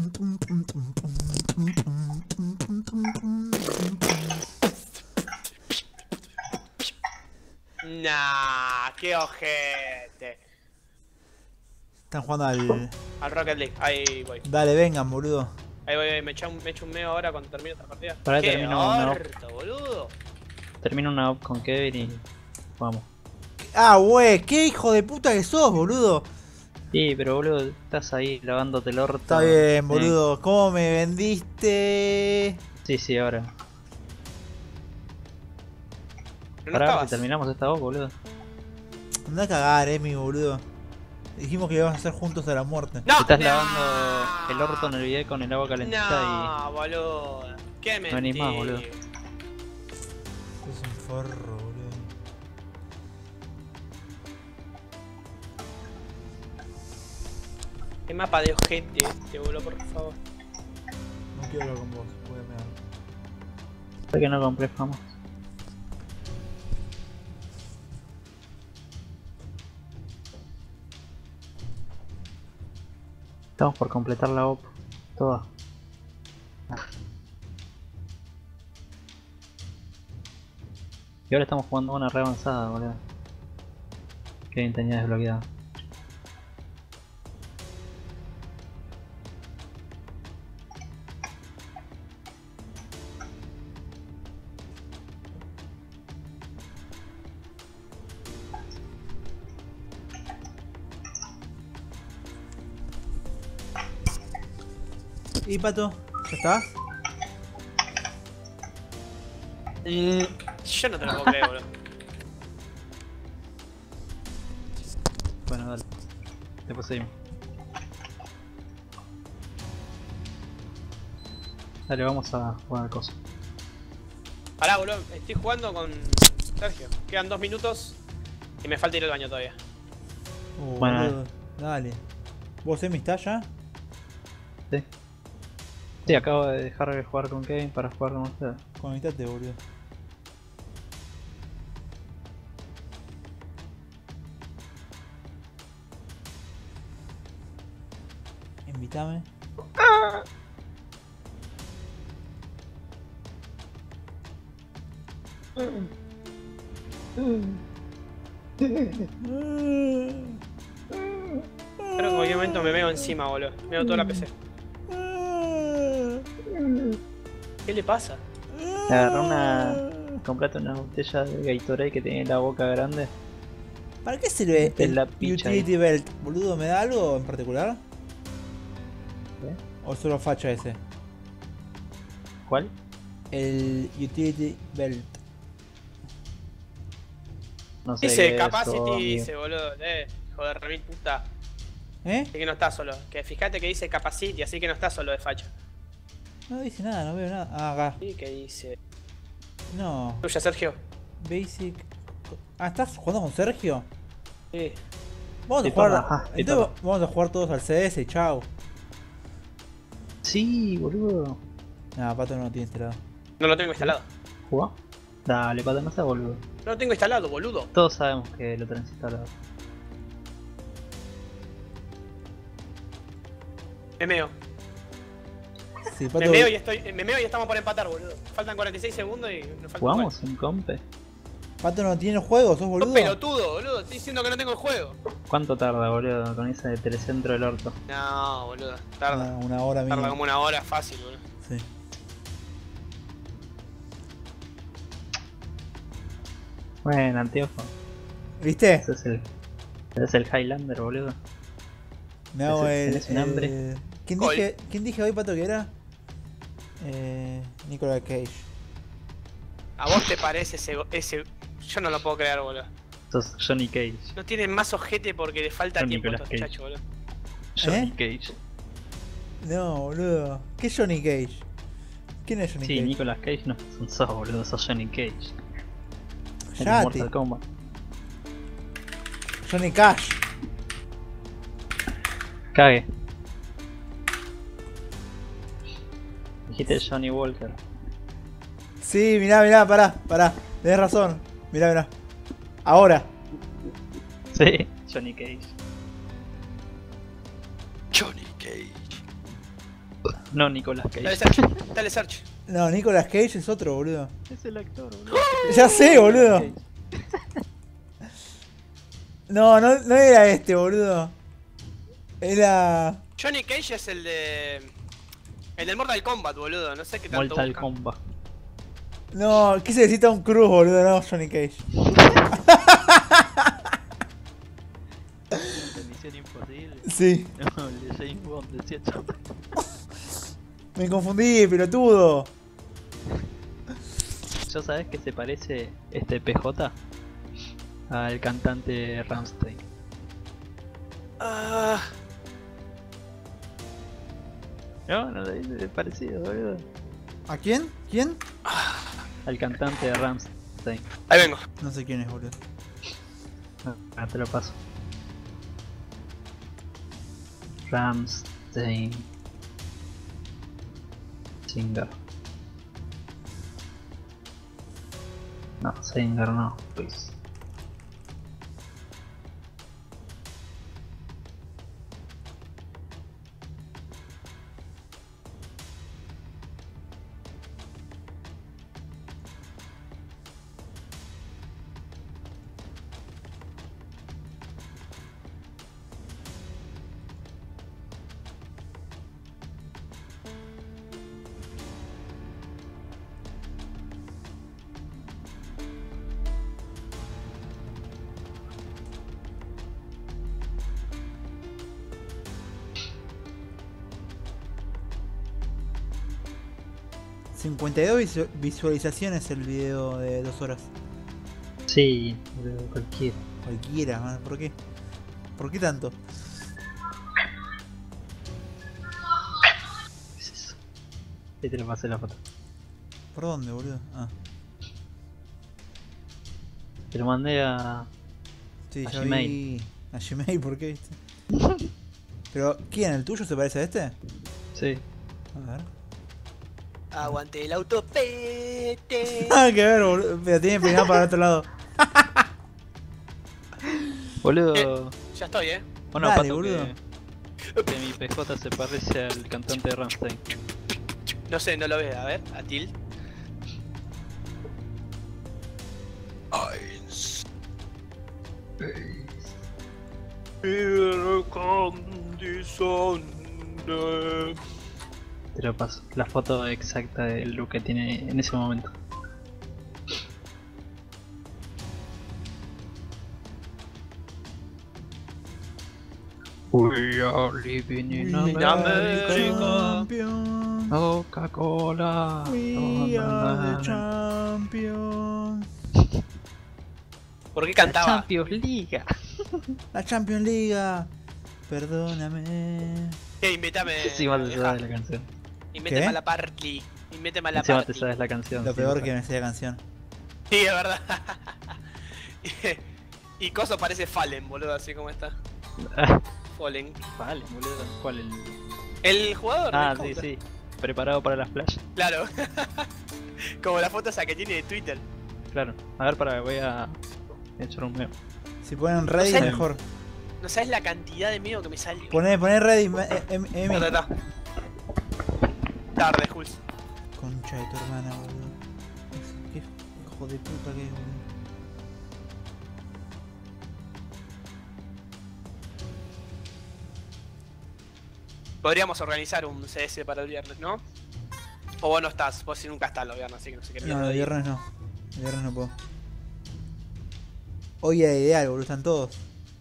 Nah, qué ojete. Están jugando al... Al Rocket League, ahí voy. Dale, vengan, boludo. Ahí voy, me echo un meo ahora cuando termine esta partida. Pará, ¡Qué termino una orto, boludo! Termino una op con Kevin y vamos. Ah, wey, qué hijo de puta que sos, boludo. Sí, pero boludo, estás ahí lavándote el orto. Está bien, boludo. ¿Cómo me vendiste? Sí, sí, ahora. Pero no Pará, estabas. si terminamos esta op, boludo. Anda a cagar, mi boludo. Dijimos que íbamos a hacer juntos a la muerte. ¡No! Estás no. lavando el orto en el video con el agua calentita No, boludo. Qué No venís mentira. más, boludo. Es un forro, boludo. Qué mapa de ojete este, boludo, por favor. No quiero hablar con vos, voy a mear. y... ¿Por qué no compré fama? Estamos por completar la op. Toda. Y ahora estamos jugando una re avanzada, boludo. Qué bien tenía desbloqueada. ¿Y Pato? ¿Ya estás? Yo no te lo puedo creer, boludo. Bueno, dale. Después seguimos. Dale, vamos a jugar al coso. Pará, boludo, estoy jugando con Sergio. Quedan 2 minutos y me falta ir al baño todavía. Bueno, Boludo. Dale. ¿Vos, Emi, estás ya? Sí. Sí, acabo de dejar de jugar con Kevin para jugar con ustedes. Conectate, boludo. Invítame. Creo que en cualquier momento me veo encima, boludo. Me veo toda la PC. ¿Qué le pasa? Agarré una... Comprate una botella de Gatorade que tiene la boca grande. ¿Para qué sirve Metés el la picha Utility ahí. Belt? Boludo, ¿me da algo en particular? ¿Eh? ¿O solo facha ese? ¿Cuál? El Utility Belt. No sé. Dice qué es Capacity, eso, amigo. dice, boludo. Hijo de remil puta. ¿Eh? Así que no está solo. Que fíjate que dice Capacity, así que no está solo de facha. No dice nada, no veo nada. Ah, acá. ¿Y qué dice? No. Tuya, Sergio. Basic. Ah, ¿estás jugando con Sergio? Sí. Vamos a Sí, jugar. toma, ajá, sí, Entonces toma. vamos a jugar todos al CS y chao. Sí, boludo. Nah, Pato no lo tiene instalado. No lo tengo instalado. ¿Jugá? Dale, pata, no seas boludo. No lo tengo instalado, boludo. Todos sabemos que lo tenés instalado. Me meo. Sí, Pato. Me meo y estamos por empatar, boludo. Faltan 46 segundos y nos falta ¿Jugamos en compe? Pato no tiene juego, sos un boludo. pelotudo, boludo. Estoy diciendo que no tengo el juego. ¿Cuánto tarda, boludo, con ese telecentro del orto? No, boludo. Tarda. Una hora Tarda mínimo. como una hora fácil, boludo. Sí. Bueno, anteojo. ¿Viste? Ese es el Highlander, boludo. Me hago ¿Tenés un hambre? ¿Quién dije hoy, Pato, que era? Nicolas Cage. ¿A vos te parece ese? Yo no lo puedo creer, boludo. Sos Johnny Cage. No tienen más ojete porque le falta Son tiempo a Nicolas estos Cage. muchachos, boludo. Johnny ¿Eh? Cage. No, boludo. ¿Qué es Johnny Cage? ¿Quién es Johnny Sí, Cage? Nicolas Cage no sos, boludo, sos Johnny Cage. En Yati. Mortal Kombat. Johnny Cash. Cague. Dijiste Johnny Walker. Sí, mirá, pará. Tenés razón. Mirá. Ahora. Sí, Johnny Cage. Johnny Cage. No, Nicolas Cage. Dale search, dale search. No, Nicolas Cage es otro, boludo. Es el actor, boludo. Ya sé, boludo. No, no era este, boludo. Era... Johnny Cage es el de... El del Mortal Kombat, boludo. No sé qué tanto Mortal busca. Kombat. No, quise decir Tom Cruise, boludo, no Johnny Cage. ¿De Misión Imposible? Sí, No, el de James Bond, decía yo. me confundí, pelotudo. ¿Ya sabes que se parece este PJ al cantante Rammstein? Ah, No, no le dice parecido, boludo. ¿A quién? ¿Quién? Al cantante de Rammstein. ahí vengo. No sé quién es, boludo. Ah, te lo paso. Rammstein. Singer. No, Singer no, pues. visualizaciones el video de 2 horas. Sí, boludo, cualquiera. Cualquiera, man, ¿por qué? ¿Por qué tanto? ¿Qué es eso? Ahí te lo pasé la foto. ¿Por dónde, boludo? Ah, Te lo mandé a... sí, A ya Gmail. vi. A Gmail, ¿por qué? Pero, ¿quién? ¿El tuyo se parece a este? Sí. A ver. Aguante el autopete. Ah, que ver, boludo. Pero tiene peinado para el otro lado. Boludo... Ya estoy, Bueno, Dale, pato boludo. que mi PJ se parece al cantante de Rammstein. No sé, no lo veo. A ver, Atil. Eins. Hier kommt die Sonne. Te lo paso. La foto exacta del look que tiene en ese momento. We are living in America. Champions. Coca-Cola. We are the champions. ¿Por qué La cantaba? Champions League. La Champions League. Perdóname. Invítame. Encima te sabes la canción. Invítame ¿Qué? a la party. Invítame a la Encima te party. sabes la canción. Lo sí, peor lo que me sé la canción. Sí, es verdad. Y Coso parece Fallen, boludo, así como está. sabes. Fallen. Vale, boludo. ¿Cuál el...? El jugador. Ah, del sí, Counter. sí. Preparado para las flash. Claro. Como la foto esa que tiene de Twitter. Claro. A ver, para, voy a echar un meo. Si ponen ready, sé. mejor. No sabes la cantidad de miedo que me sale. Poné ready, Emi. Ta. Tarde, Jules. Concha de tu hermana, boludo. Qué hijo de puta que es, boludo. Podríamos organizar un CS para el viernes, ¿no? O vos no estás, vos sí nunca estás los viernes, así que no sé qué No, mierda el digo. viernes no. El viernes no puedo. Hoy era ideal, boludo, están todos.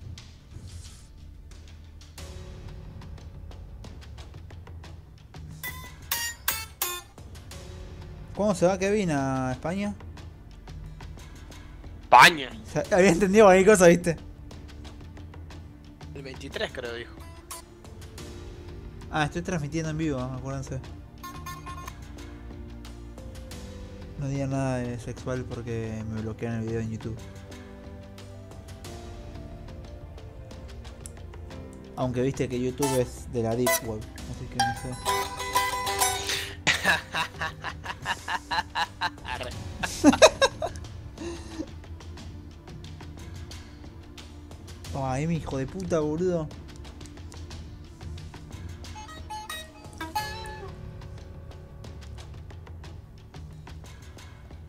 ¿Cuándo se va Kevin a España? España. O sea, había entendido cualquier cosa, ¿viste? El 23 creo dijo. Ah, estoy transmitiendo en vivo, acuérdense. No digan nada de sexual porque me bloquean el video en YouTube. Aunque viste que YouTube es de la Deep Web, así que no sé. Arre. Ay, mi hijo de puta, boludo.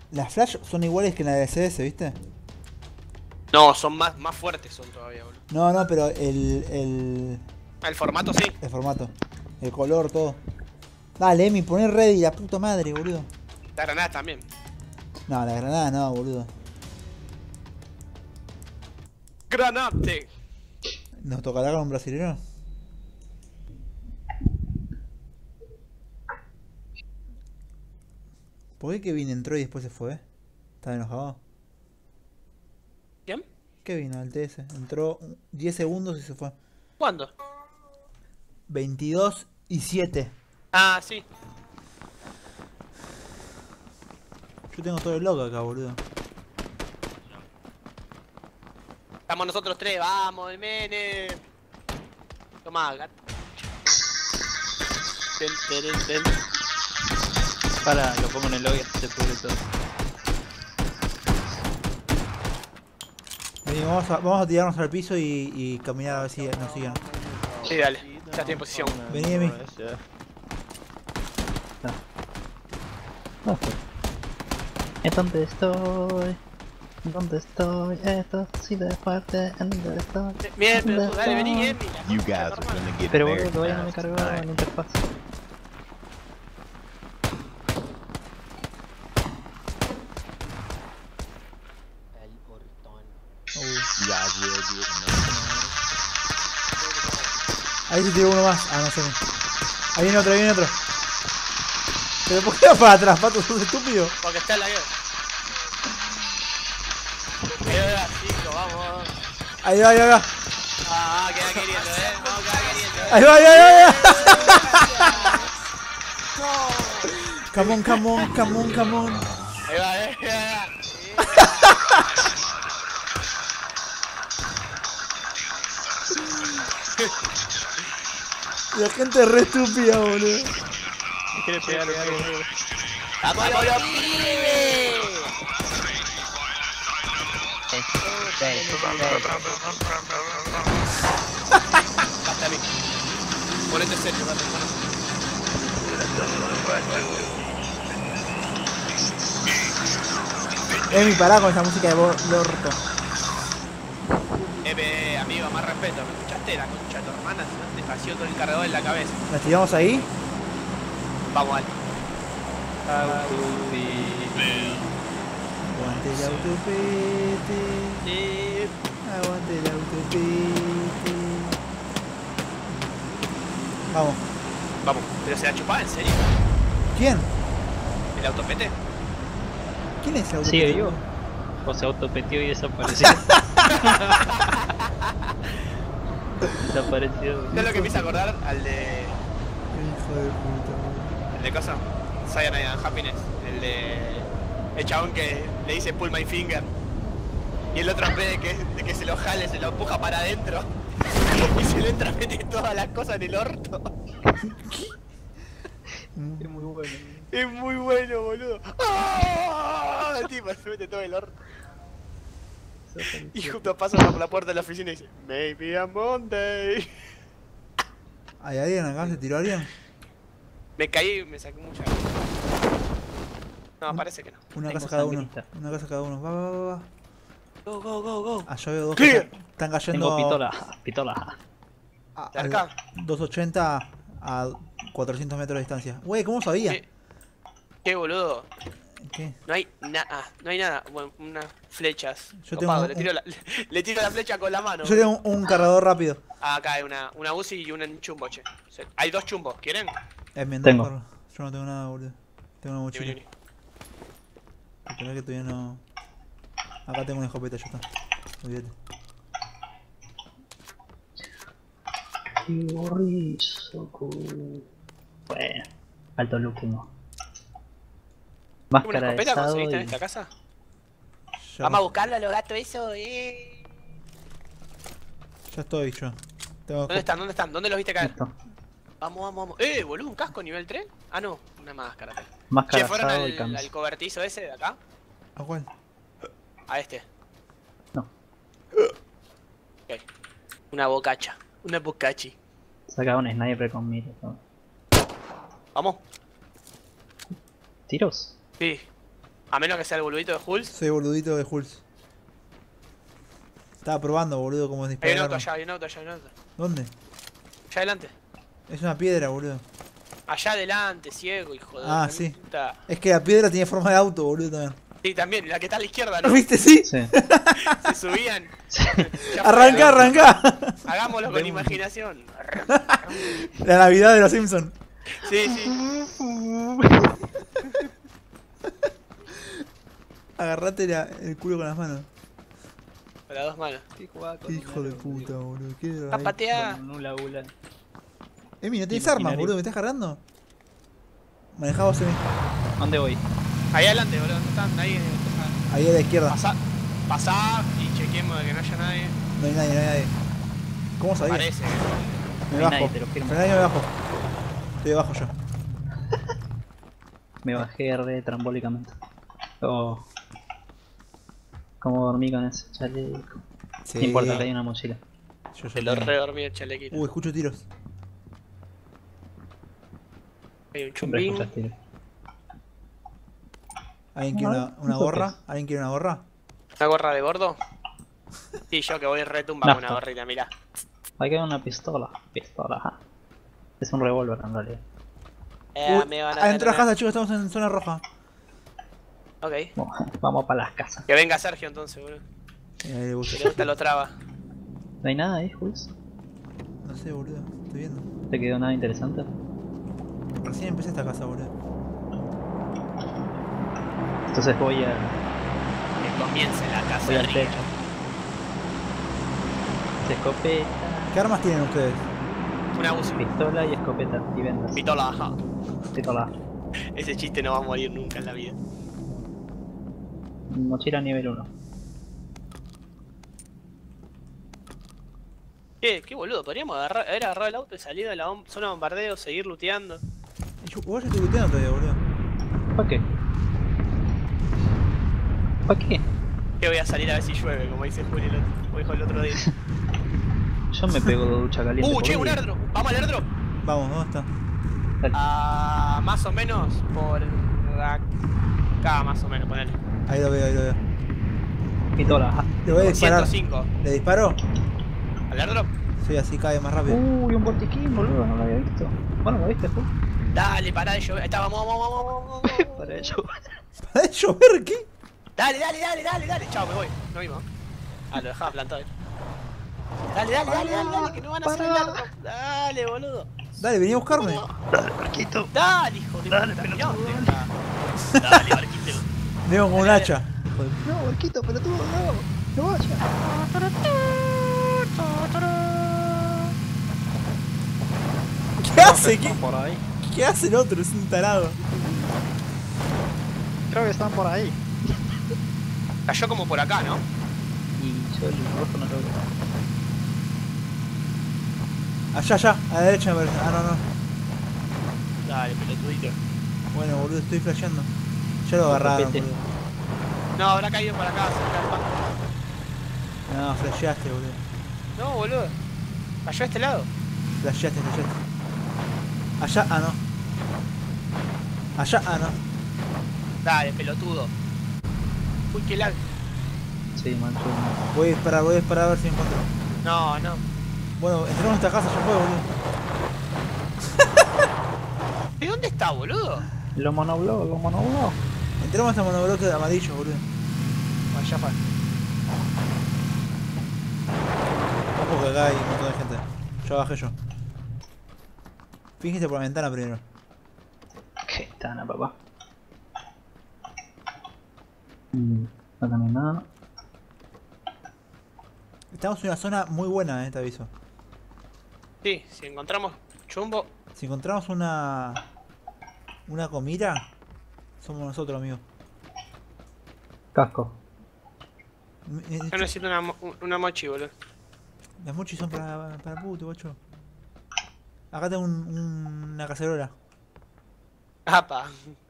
Las flash son iguales que la de CS, ¿viste? No, son más fuertes son todavía, boludo. No, no, pero El formato sí. el formato. El color, todo. Dale, Emi, poné ready, la puta madre, boludo. Las granadas también. No, la granada no, boludo. ¡Granate! ¿Nos tocará con un brasilero? ¿Por qué Kevin entró y después se fue? ¿Estaba enojado? ¿Quién? Kevin al TS. Entró 10 segundos y se fue. ¿Cuándo? 22 y 7. Ah, sí. Yo tengo todo el loco acá, boludo. Estamos nosotros tres, vamos, el mene. Tomá, gato. Ten. Para, lo pongo en el lobby y se pudre todo. Vení, vamos a tirarnos al piso y caminar a ver si nos siguen. Sí, dale. Ya estoy en posición. Vení, Emi. No fue. ¿En dónde estoy? ¿Dónde estoy? Esto sí de fuerte. ¿En dónde estoy? Bien, pero dale, vení, Emi. You guys are gonna get Pero married boludo, todavía no me fast cargó tonight. la interfaz. Uy. You guys will get married. Ahí se tiró uno más. Ah, no sé. Ahí viene otro, ahí viene otro. ¿Pero por qué vas para atrás, Pato? ¿Sos estúpido? Porque está en la guerra. Ahora, chico, vamos. Ahí va, ahí va. Ah, queda queriendo, vamos, queda queriendo, Ahí va, ahí va, ahí va. Come on, come on, come on, come on. Ahí va, La gente es re estúpida, boludo. Me quiere pegar, ¡Vamos, los pibes! Hasta a mí. Ponete serio, vale. Emi, pará con esa música de orto. Amigo, más respeto. ¿Me escuchaste la concha de tu hermana? Si no te fació todo el cargador en la cabeza. ¿Nos tiramos ahí? Vamos, al. Aguante el autopete. Aguante el autopete. Vamos. Vamos, pero se la chupada, ¿en serio? ¿Quién? ¿El autopete? ¿Quién es ese autopete? ¿Sigue vivo? O se autopetió y desapareció. Desapareció. ¿No es lo que me hizo acordar al de. Hijo de puta. El de cosa? Cyanide and Happiness. El de. El chabón que le dice pull my finger. Y el otro en vez de que se lo jale, se lo empuja para adentro. Y se le entra a meter todas las cosas en el orto. Es muy bueno. Es muy bueno, boludo. ¡Ah! El tipo se mete todo el orto. Y justo pasa por la puerta de la oficina y dice Maybe a Monday. ¿Hay alguien acá? ¿Se tiró alguien? Me caí y me saqué mucha. No, parece que no. Una Tengo casa cada uno. sangrita. Una casa cada uno. Va. Go, go, go, go. Allá veo dos Clear. que están cayendo Tengo pistola. Cerca. 280 a 400 metros de distancia. Güey, ¿cómo sabía? ¿Qué boludo? ¿Qué? No hay nada, no hay nada. Bueno, unas flechas. Yo Copado, tengo le tiro la flecha con la mano. Yo tengo un cargador rápido. Ah, acá hay una Uzi y un chumbo, che. Hay dos chumbos, ¿quieren? Enmendar. Tengo. Yo no tengo nada, boludo. Tengo una mochila. Vení. Esperá que todavía no. Acá tengo una escopeta, ya está. Olvídate. Bueno, alto lúculo. ¿Una Máscara de escopeta sado conseguiste en y... esta casa? Ya, Vamos a buscarlo a los gatos eso, ya estoy yo. Tengo ¿Dónde están? ¿Dónde están? ¿Dónde los viste caer? Listo. Vamos. Boludo, un casco nivel 3. Ah, no, una máscara. Máscara Che, ¿fueron asado y camiseta. al cobertizo ese de acá? ¿A cuál? A este. No. Ok. Una bocacha. Una bocachi. Saca un sniper con mira. ¿No? Vamos. ¿Tiros? Sí. A menos que sea el boludito de Hulz. Soy boludito de Hulz. Estaba probando, boludo, cómo Hay disparar. un auto allá, hay un auto allá, hay un auto. ¿Dónde? Allá adelante. Es una piedra, boludo. Allá adelante, ciego, hijo de Ah, la sí. puta. Es que la piedra tiene forma de auto, boludo, también. Sí, también, la que está a la izquierda, ¿Lo ¿no? viste? Sí. Sí. Se subían. Ya fue, Arranca, arranca. Hagámoslo con imaginación. La Navidad de los Simpsons. Sí, sí. Agarrate el culo con las manos. Con las dos manos. Qué hijo de puta, boludo. Qué Ah, drogadicto. patea. Con un labula. Emi, ¿no tenés armas, Imaginario. boludo? ¿Me estás cargando? Manejá vos, Emi. ¿Dónde voy? Ahí adelante, boludo. ¿Dónde están? Ahí. Ahí a la izquierda. Pasá y chequeemos de que no haya nadie. No hay nadie, no hay nadie. ¿Cómo sabía? Parece. Me No hay bajo. nadie, te lo firmo. Frená y me bajo. Estoy debajo yo. Me bajé re trambólicamente. Oh. ¿Cómo dormí con ese chaleco? Sí. No importa, que hay una mochila. Yo Se lo tengo. re dormí el chalequito. Escucho tiros. Hay un Siempre chumbín. escuchas tiros. ¿Alguien quiere una ¿eso gorra? qué ¿Alguien quiere una gorra? ¿Una gorra de gordo? Sí, yo que voy retumba con una Nafta. gorrita, mirá. Hay que dar una pistola. Pistola, ajá. Es un revólver en realidad. Me van a Adentro de la tener- casa, chicos, estamos en zona roja. Ok. Bueno, vamos para las casas. Que venga Sergio entonces, boludo. Ahí le gusta. Que le gusta lo traba. ¿No hay nada ahí, Jules? No sé, boludo. Estoy viendo. ¿Te quedó nada interesante? Recién empecé esta casa, boludo. Entonces voy a... Que comience la voy casa al rica. techo. Escopeta, ¿Qué armas tienen ustedes? Una UCI. pistola y escopeta. Y vendas. Pistola, ajá. Pistola. Ese chiste no va a morir nunca en la vida. Mochila nivel 1. Qué boludo, podríamos haber agarrado el auto y salir de la zona de bombardeo, seguir looteando. Igual yo estoy looteando todavía, boludo. ¿Para qué? ¿Para qué? Que voy a salir a ver si llueve, como dice Juli como dijo el otro día. Yo me pego de ducha caliente. por Che, un día. airdrop. Vamos al airdrop. Vamos, ¿dónde está? Dale. Ah, más o menos por acá, más o menos, ponele. Ahí lo veo, ahí lo veo. Pistola, ajá. Le voy a Por disparar. 105. ¿Le disparo? ¿Al airdrop? Sí, así cae más rápido. Uy, un botiquín, boludo, no lo había visto. Bueno, ¿lo viste, Jules? Dale, pará de llover. Ahí está, vamos. Para ello. ¿Para de llover qué? Dale. Chao, me voy. No vimos. Ah, lo dejaba plantado. Dale, que no van a hacer el airdrop. Dale, boludo. Dale, vení a buscarme. Dale, barquito. Dale, hijo de Dale, puta. pelotudo, Mirá, Dale, barquito. Vengo con un hacha. Hijo de- No, barquito, pelotudo, no. No vaya. ¿Qué hace? Están por ahí. ¿Qué hace el otro? Es un tarado. Creo que están por ahí. Cayó como por acá, ¿no? Y yo el rojo no lo veo. Allá, a la derecha me parece. Ah, no. Dale, pelotudito. Bueno, boludo, estoy flasheando. Ya lo agarraron, Copete. boludo. No, habrá caído por acá, cerca del banco. No, flasheaste, boludo. No, boludo. Cayó a este lado. Flasheaste. Allá, ah, no. Allá, ah, no. Dale, pelotudo. Uy, qué lag. Sí, mancho. Voy a disparar a ver si encuentro. No. Bueno, entramos en esta casa, ya fue, boludo. ¿De dónde está, boludo? Lo monobló. Entramos a este monobloque de amarillo, boludo. Allá fue. Ojo que acá hay un montón de gente. Ya bajé yo. Fíjate por la ventana primero. Qué tana, papá. No también nada. Estamos en una zona muy buena, te aviso. Sí, si encontramos chumbo. Si encontramos una comida, somos nosotros, amigo. Casco. Yo necesito una mochi, boludo. Las mochis son para puto, guacho. Acá tengo una cacerola. Apa.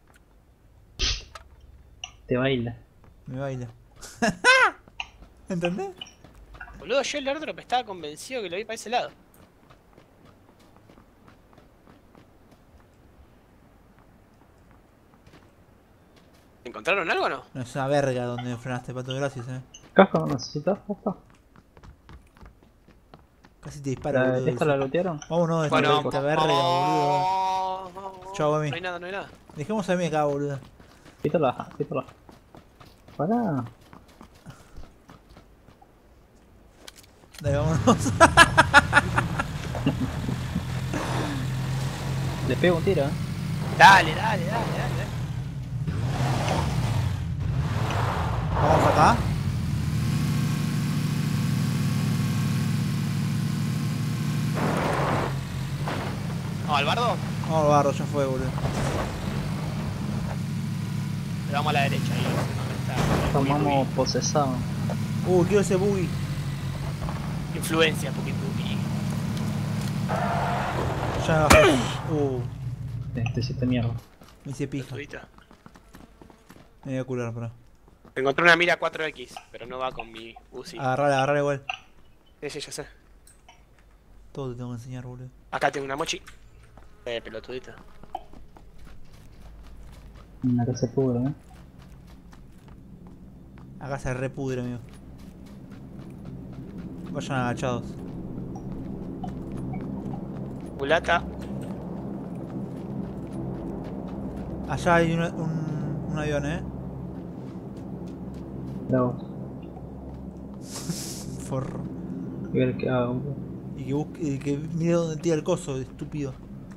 Te baila. Me baila. ¿Entendés? Boludo, yo el airdrop estaba convencido que lo vi para ese lado. ¿Encontraron algo o no? No es una verga donde frenaste, pato, gracias, Casco, ¿necesitas casco? Casi te dispara, boludo. ¿Esta la lootearon? Vámonos de Bueno, esta verga, boludo. vamos. Chau, No Emi. hay nada, no hay nada. Dejemos a mí acá, boludo. Quítala. Pará. Dale, vámonos. Le pego un tiro, Dale. Vamos acá. ¿Vamos al bardo? Vamos al barro, ya fue, boludo. Le vamos a la derecha ahí. Donde está. Tomamos posesado. Quiero ese buggy. Influencia, Puki. Ya me bajé. Te hiciste mierda. Me hice pija. Todita. Me voy a curar, pará. Encontré una mira 4X, pero no va con mi Uzi. Agarrala igual. Sí, ya sé. Todo te tengo que enseñar, boludo. Acá tengo una mochi. Pelotudita. Acá se pudre, Acá se repudre, amigo. Vayan agachados. Mulata. Allá hay un avión, Bravo. Forro. Y ver qué hago, boludo. Y que mire dónde tira el coso, estúpido.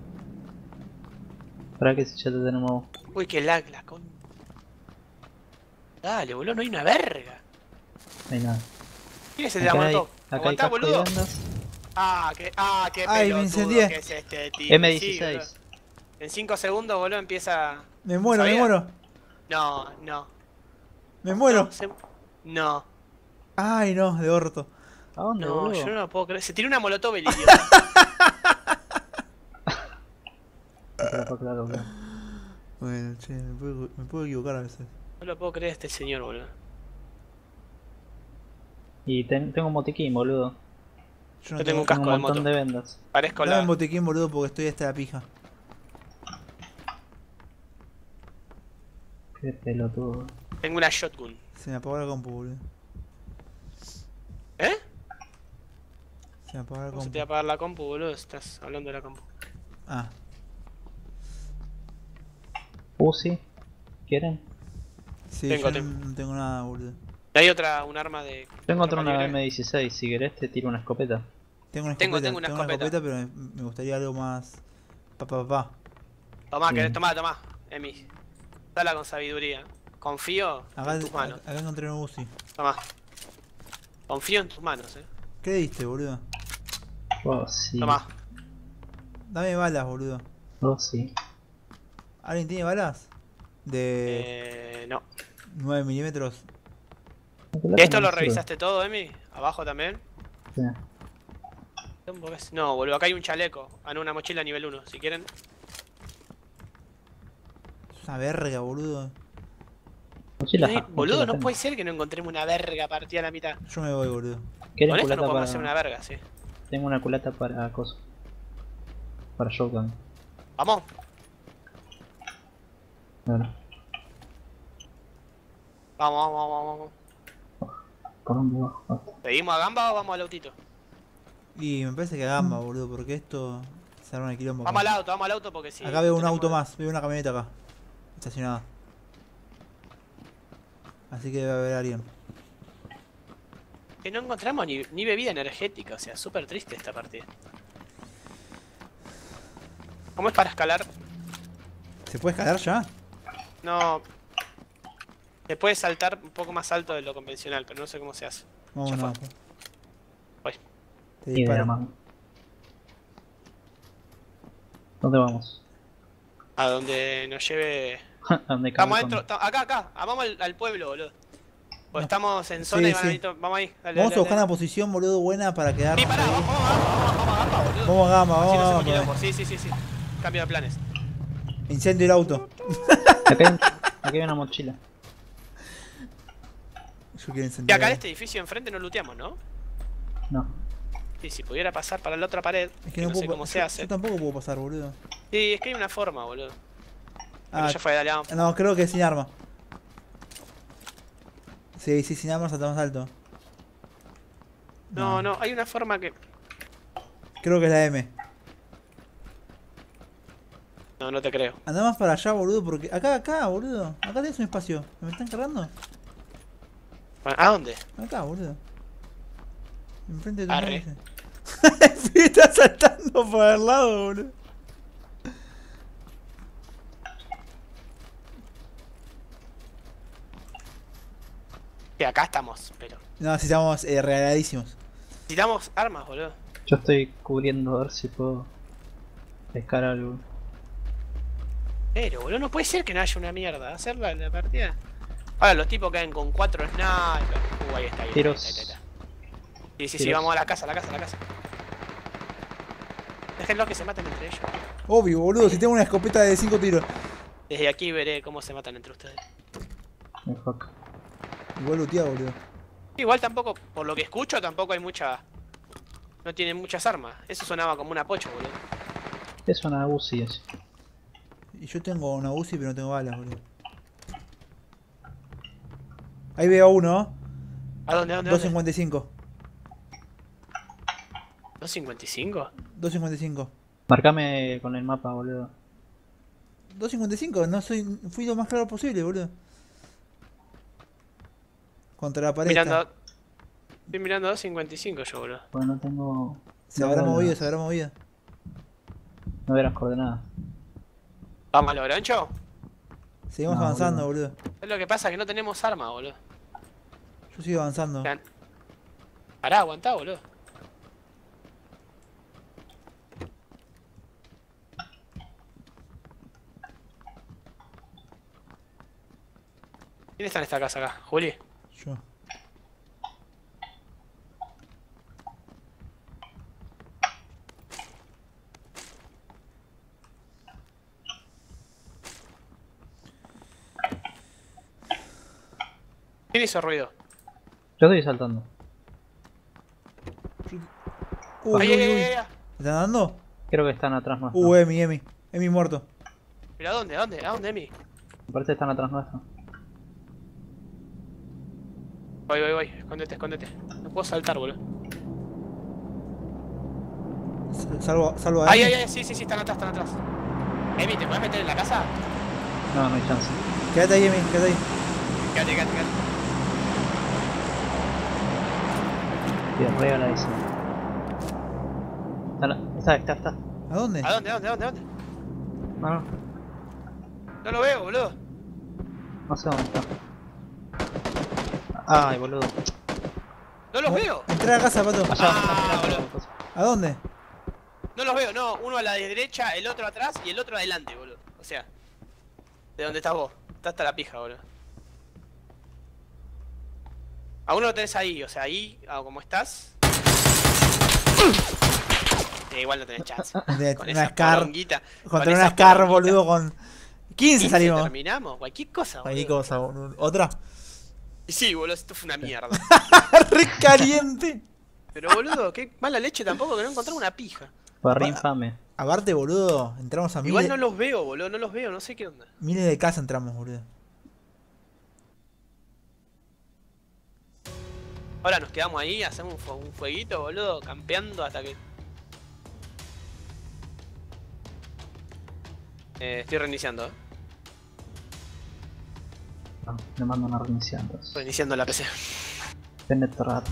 Para que si ya te tenemos. Uy, qué lag la con. Dale, boludo, no hay una verga. No hay nada. ¿Quién es el de la molotov? Acá hay ¿Aguantá, casco y boludo? bandas. Qué Ay, me pelotudo incendié. que es este tío. M16. Sí, boludo. En 5 segundos, boludo, empieza... Me muero, ¿Sabía? me muero. No. Me muero. No, Ay, no, de orto. ¿A dónde, no, boludo? yo no lo puedo creer. Se tiró una molotov el idiota. Claro. Bueno, che, me puedo equivocar a veces. No lo puedo creer este señor, boludo. Y tengo un botiquín, boludo. Yo Yo tengo un casco Tengo de un montón moto. de vendas. Parezco Dame la... un botiquín, boludo, porque estoy hasta la pija. Qué pelotudo. Tengo una shotgun. Se me apagó la compu, boludo. ¿Eh? Se me apagó la ¿Cómo se compu. te va a apagar la compu, boludo? Estás hablando de la compu. Ah, Uzi. ¿Quieren? sí, Tengo, yo tengo. no tengo nada, boludo. Hay un arma de... Tengo otra arma una libre. M16. Si querés te tiro una escopeta. Tengo una Tengo escopeta, una escopeta. pero me gustaría algo más... Pa. Tomá, Bien. tomá, Emi. Dala con sabiduría. Confío Acá, en tus manos. acá encontré un Uzi. Tomá. Confío en tus manos, ¿Qué diste, boludo? Oh, sí. Tomá. Dame balas, boludo. Oh, sí. ¿Alguien tiene balas? De No. 9 milímetros. ¿Esto lo revisaste todo, Emi? ¿Abajo también? Sí. No, boludo, acá hay un chaleco. Ah, no, una mochila nivel 1, si quieren. Es una verga, boludo. Mochila, Boludo, mochila no tengo. puede ser que no encontremos una verga partida a la mitad. Yo me voy, boludo. ¿Quieren Con esto no culata podemos para... hacer una verga, sí. Tengo una culata para coso. Para shotgun. Vamos. Bueno, Vamos. ¿por dónde va? Basta. ¿Seguimos a gamba o vamos al autito? Y me parece que gamba, boludo, porque esto se arma el quilombo. Vamos acá. al auto porque sí. Acá veo un tenemos- auto más, veo una camioneta acá. Estacionada. Así que debe haber alguien. Que no encontramos ni bebida energética, o sea, súper triste esta partida. ¿Cómo es para escalar? ¿Se puede escalar ya? No. Se puede saltar un poco más alto de lo convencional, pero no sé cómo se hace. Vamos, Ya no. fue. Voy. Te Ni idea, disparo. man. ¿Dónde vamos? A donde nos lleve. ¿A dónde Estamos cabe adentro, acá. Vamos al pueblo, boludo. Pues No. estamos en zona Sí, y van a sí. venir vamos ahí. Dale, Vamos a dale, buscar una dale. posición, boludo, buena para quedar. Sí, pará, vamos a gamba, boludo. Vamos a gamba, Así no vamos a hacemos gamba. quilombo. Sí. Cambio de planes. Incendio el auto. Acá hay una mochila. Yo quiero Y incendiar. acá en este edificio enfrente no looteamos, ¿no? No. Sí, si pudiera pasar para la otra pared, Es que que no sé puedo, cómo se yo hace. tampoco puedo pasar, boludo. Sí, es que hay una forma, boludo. Pero Ah, ya fue, dale, vamos. no, creo que sin arma. Sí, sí, sin armas saltamos alto. No, no, hay una forma que... Creo que es la M. No, no te creo. Andá más para allá, boludo, porque... Acá, boludo. Acá tenés un espacio. ¿Me están cargando? ¿A dónde? Acá, boludo. Enfrente de tu Arre. nariz. El pibe está saltando por el lado, boludo. Sí, acá estamos, pero... No, si estamos regaladísimos. Necesitamos armas, boludo. Yo estoy cubriendo a ver si puedo pescar algo. Pero, boludo, no puede ser que no haya una mierda. Hacer la partida. Ahora los tipos caen con 4 snipers. Ahí está, ahí está, Tiros. ahí está, ahí está. Sí, sí, sí, Tiros. vamos a la casa, a la casa, a la casa. Déjenlos que se maten entre ellos. Obvio, boludo, si tengo una escopeta de 5 tiros. Desde aquí veré cómo se matan entre ustedes. Me fuck. Igual luteado, boludo. Igual tampoco, por lo que escucho, tampoco hay mucha... No tienen muchas armas. Eso sonaba como una pocho, boludo. Es una Uzi así. Y yo tengo una Uzi, pero no tengo balas, boludo. Ahí veo uno. ¿A dónde, a dónde, a dónde? 255. ¿255? 255. Marcame con el mapa, boludo. 255, no soy. Fui lo más claro posible, boludo. Contra la pared. Mirando... está. Estoy mirando 255 yo, boludo. Porque no tengo... Se habrá no, movido, se habrá movido. No veo las coordenadas. ¿Vamos a lo grancho? Seguimos No, avanzando, boludo. Es lo que pasa, que no tenemos armas, boludo. Yo sigo avanzando. Vean. Pará, aguantá, boludo. ¿Quién está en esta casa acá? ¿Juli? Yo. ¿Quién hizo ruido? Yo estoy saltando. Uy, ¡Ay, uy, ay, uy. ay, ay! ¿Me están dando? Creo que están atrás nuestro. Emi. Emi muerto. ¿Pero a dónde? ¿A dónde? ¿A dónde, Emi? Me parece que están atrás nuestro. Voy. Escóndete, escóndete. No puedo saltar, boludo. Salvo a ¡Ay, Emi. ay, ay! Sí, están atrás, están atrás. Emi, ¿te puedes meter en la casa? No, no hay chance. Quédate ahí, Emi, quédate ahí. Quédate. Tío, regaladísimo. Está. ¿A dónde? ¿A dónde? No, No lo veo, boludo. no sé dónde está. Ay, boludo. No los veo. Entrá a la casa, pato. Allá, boludo. ¿A dónde? No los veo, no. Uno a la derecha, el otro atrás y el otro adelante, boludo. O sea, de donde estás vos. Está hasta la pija, boludo. A uno lo tenés ahí, o sea, ahí, como estás. Igual no tenés chance. Con Una esa Scar. poronguita. Contra esa una Scar, poronguita. boludo, con 15 salimos. Terminamos, cualquier cosa, boludo. Ahí cosa, boludo. ¿Otra? Y sí, boludo, esto fue una mierda. ¡Re caliente! Pero boludo, qué mala leche tampoco que no encontramos una pija. Fue re infame. Aparte, boludo, entramos a Igual miles, no los veo, boludo, no los veo, no sé qué onda. miles de casas entramos, boludo. Ahora nos quedamos ahí, hacemos un fueguito, boludo, campeando hasta que... estoy reiniciando, No, le mando una reiniciar entonces. Reiniciando la PC. Penetrar.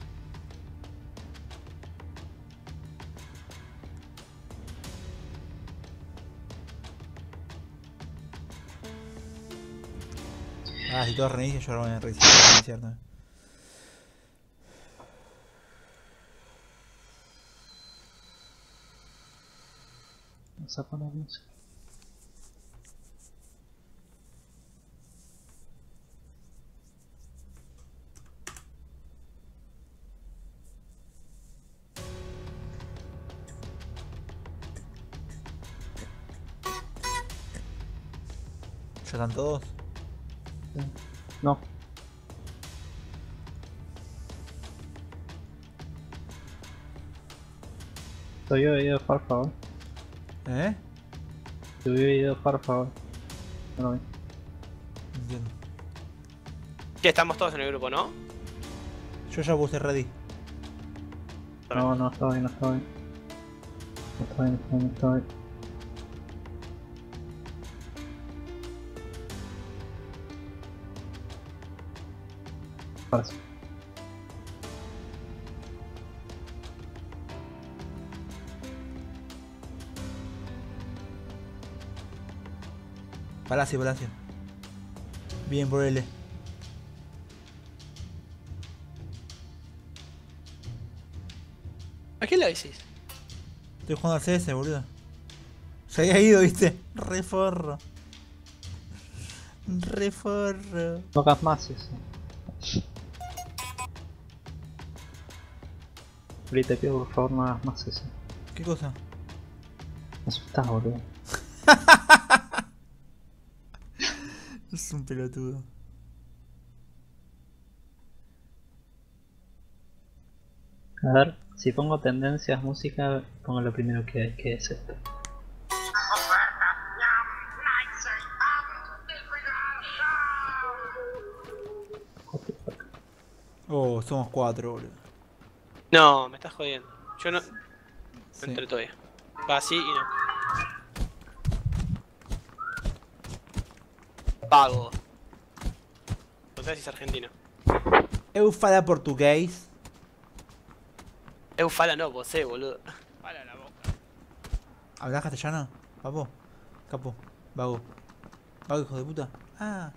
Ah, si todos reinician, yo ahora voy a reiniciar también. Vamos a poner música. ¿Ya están todos? No. Soy yo video, por favor. ¿Eh? Subí video, por favor. No lo vi. Entiendo. Que estamos todos en el grupo, ¿no? Yo ya puse ready. No, no estoy, no estoy. No estoy, no estoy, no estoy. Ahora sí. Palacio, palacio. Bien por L. ¿A quién le decís? Estoy jugando al CS, boludo. Se había ido, viste. Re forro. Re forro. No hagas más eso. Ahorita te pido por favor no hagas más eso. ¿Qué cosa? Me asustás, boludo. Es un pelotudo. A ver, si pongo tendencias música, pongo lo primero que es esto. What the fuck. Oh, somos 4, boludo. No, me estás jodiendo. Yo no... Sí. No entré todavía. Va así y no. Pago. No sé si es argentino. Eu fala portugués. Eufala no, vosé, boludo. Para la boca. ¿Hablas castellano? Papo. Capo. Vago. Vago, hijo de puta. Ah.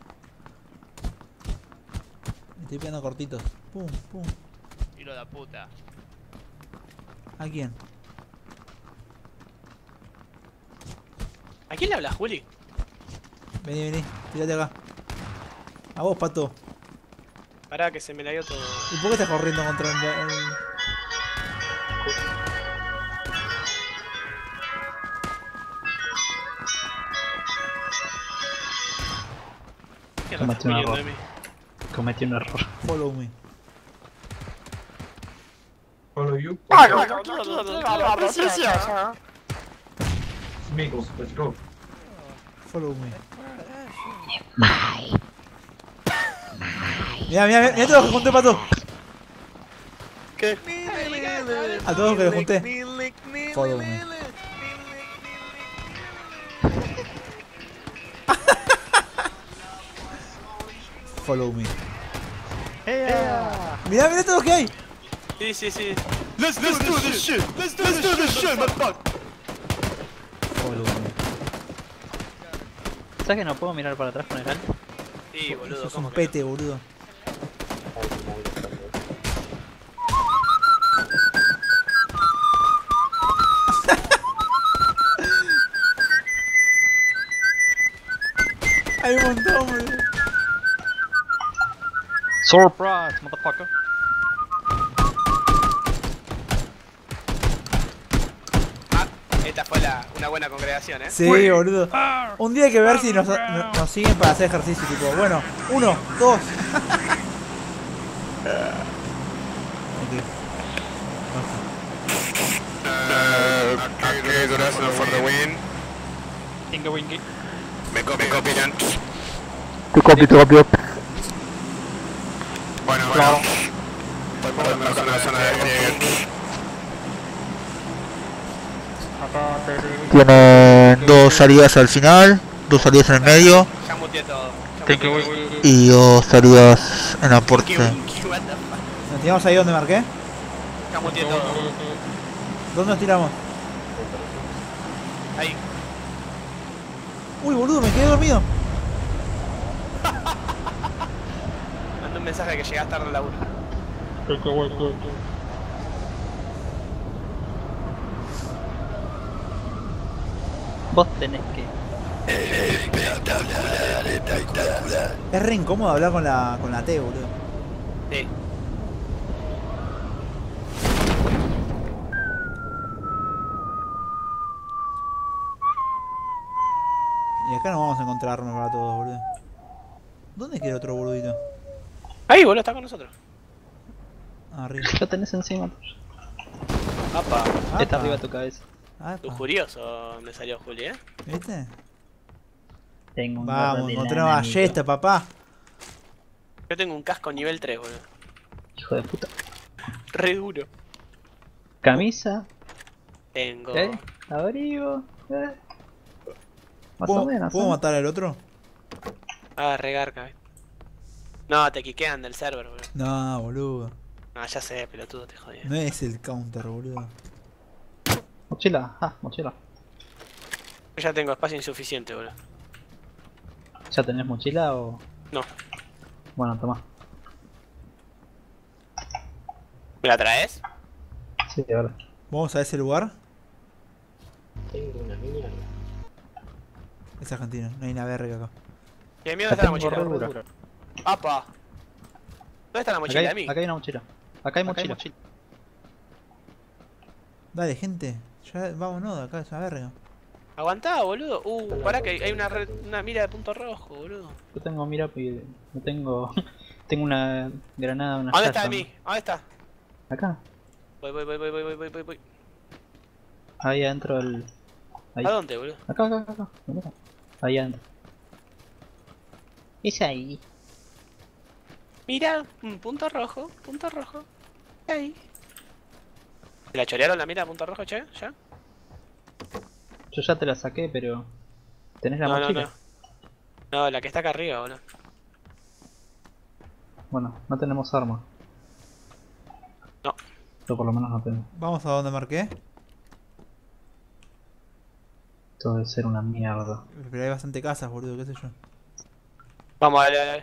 Me estoy pegando cortitos. Pum, pum. Hilo de puta. ¿A quién? ¿A quién le hablas, Juli? Vení, vení. Tírate acá. A vos, pato. Pará que se me la dio todo. ¿Y por qué estás corriendo contra el... ¿Qué Cometí estás un poniendo error. de mí? Cometí un error. Follow me? Follow you. Amigos, let's go. Follow me. Mira, mira, mira todos los que junté, pato. ¿Qué? A todos los que les junté. Follow me. Follow me. Mira, mira todos los que hay. Sí, sí, sí. Let's do this shit. Let's do this shit, motherfucker. Follow me. ¿Sabes que no puedo mirar para atrás con el alto? Sí, boludo, Eso es ¿cómo un que no? pete, boludo. Hay un montón, boludo. Surprise, motherfucker. Esta fue una buena congregación, ¿eh? Sí, boludo. Un día hay que ver si nos siguen para hacer ejercicio, tipo, bueno, 1, 2. Okay, durazno for the win. Inga wingy. Me copian. Tu copio, tu copio. Bueno, bueno. Voy por la zona de despliegue. Tienen 2 salidas al final, 2 salidas en el medio Ya muteé todo. y 2 salidas en la puerta. What the fuck? ¿Nos tiramos ahí donde marqué? Ya muteé todo. ¿Dónde nos tiramos? Ahí. Uy, boludo, me quedé dormido. Manda un mensaje que llegás tarde al laburo. Vos tenés que... Es re incómodo hablar con la T, boludo. Sí. Y acá nos vamos a encontrar armas para todos, boludo. ¿Dónde queda otro boludito? Ahí, boludo, está con nosotros. Arriba. Lo tenés encima. Apa. Está Apa. arriba de tu cabeza. Apa. Lujurioso me salió Juli, ¿eh? ¿Viste? Tengo un Vamos, gorro de encontré lana, una amigo. ballesta, papá. Yo tengo un casco nivel 3, boludo. Hijo de puta. Re duro. Camisa. Tengo. Abrigo. Más o ¿Puedo, menos. ¿puedo matar al otro? Ah, regarca, No, te quiquean del server, boludo. No, boludo. No, ya sé, pelotudo, te jodí. No es el counter, boludo. Mochila. Ah, mochila. Yo ya tengo espacio insuficiente, boludo. ¿Ya tenés mochila o...? No. Bueno, toma. ¿Me la traes? Sí, de verdad. ¿Vamos a ese lugar? Tengo una mierda. Es Argentina, no hay una verga acá. Y el mío, ¿dónde está la mochila? re dura. ¡Apa! ¿Dónde está la mochila de mí? Acá hay una mochila. Acá hay mochila. Dale, gente. Ya vámonos de acá, esa verga. Aguantá, boludo. Pará que hay una mira de punto rojo, boludo. Yo tengo mira, pero no tengo... tengo una granada, una ¿Dónde está llama. de mí? ¿Dónde está? Acá. Voy. Ahí adentro del... Ahí. ¿A dónde, boludo? Acá. Mirá. Ahí adentro. Es ahí. Mira, punto rojo. Ahí. ¿Se la chorearon la mira de punto rojo, che? ¿Ya? Yo ya te la saqué, pero... ¿Tenés la mochila? No, la que está acá arriba, boludo. Bueno, no tenemos arma. No. Yo por lo menos no tengo. ¿Vamos a donde marqué? Esto debe ser una mierda. Pero hay bastante casas, boludo, qué sé yo. Vamos, dale.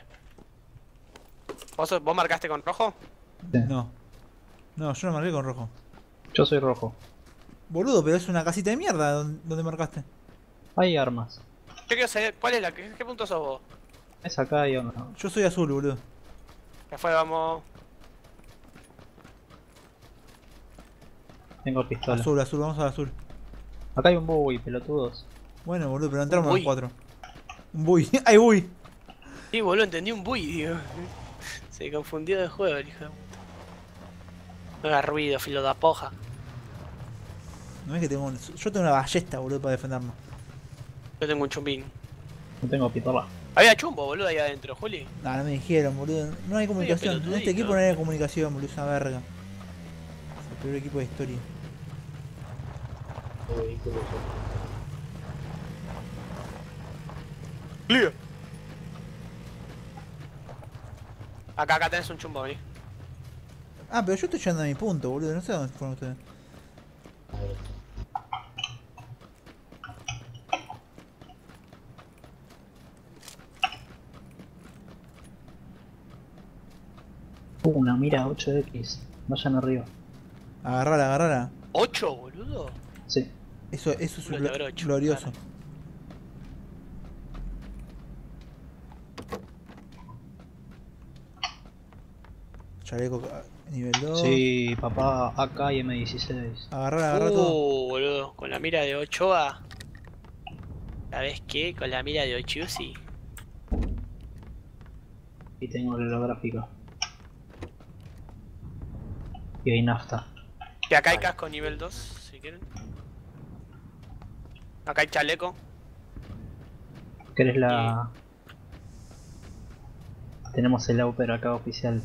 ¿Vos marcaste con rojo? Sí. No. No, yo no marqué con rojo. Yo soy rojo. Boludo, pero es una casita de mierda donde marcaste. Hay armas. Yo quiero saber, ¿cuál es qué punto sos vos? Es acá y no. Yo soy azul, boludo. Ya fue, vamos. Tengo pistola. Azul, vamos al azul. Acá hay un buggy, pelotudos. Bueno, boludo, pero entramos Uy. los 4. Un buy. ¡Ay, buy! Sí, boludo, entendí un buy, digo. Se confundió de juego, el hijo de puta. No haga ruido, filo de poja. No es que tengo yo tengo una ballesta, boludo, para defendernos. Yo tengo un chumbín. No tengo pistola. Había chumbo, boludo, ahí adentro, Juli. No me dijeron, boludo. No hay comunicación. En este pelotudito. equipo no hay comunicación, boludo, es una verga. Es el peor equipo de historia. Lío. Acá tenés un chumbo, vení. Ah, pero yo estoy llegando a mi punto, boludo. No sé dónde fueron ustedes. Una mira 8X. Vayan arriba. Agarrala. 8, boludo. Sí. Eso es Uno te habrá hecho, glorioso. claro. Chaleco nivel 2. Sí, papá, AK y M16. Agarrala todo. Boludo, con la mira de 8A. ¿Sabes qué? Con la mira de 8 sí. Y tengo el holográfico. Y hay nafta. Y acá hay casco nivel 2, si quieren. Acá hay chaleco. ¿Querés la...? Tenemos el Auper acá oficial.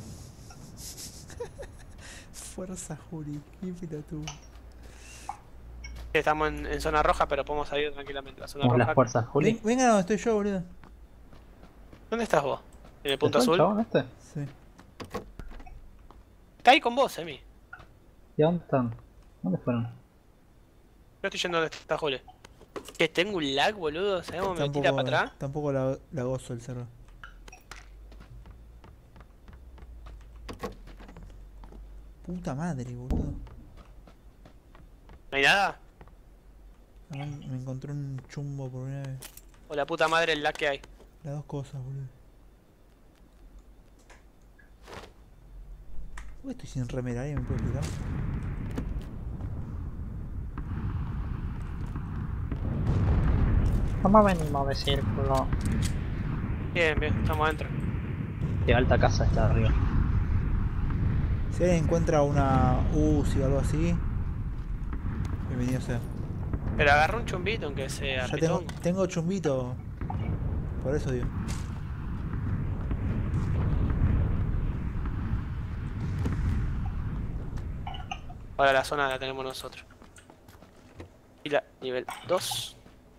Fuerza, Juli. Qué pelotudo. Estamos en zona roja, pero podemos salir tranquilamente. La zona Como roja. las fuerzas, Juli. Vengan a donde estoy yo, boludo. ¿Dónde estás vos? ¿En el punto ¿Está el azul? chabón este? Sí. Está ahí con vos, Emi. ¿Y a dónde están? ¿Dónde fueron? Yo estoy yendo donde está Jule. Que tengo un lag, boludo. ¿Sabes cómo me tira para atrás? Tampoco la gozo el cerro. Puta madre, boludo. ¿No hay nada? Me encontré un chumbo por una vez. O la puta madre el lag que hay. Las dos cosas, boludo. ¿Por qué estoy sin remera? ¿Alguien me puede explicar? ¿Cómo venimos de círculo? Bien, estamos adentro. De alta casa está arriba. Si alguien encuentra una UCI o algo así, bienvenido sea. Pero agarra un chumbito aunque sea. Ya pitón. tengo chumbito. Por eso digo. Ahora la zona la tenemos nosotros. Y la nivel 2.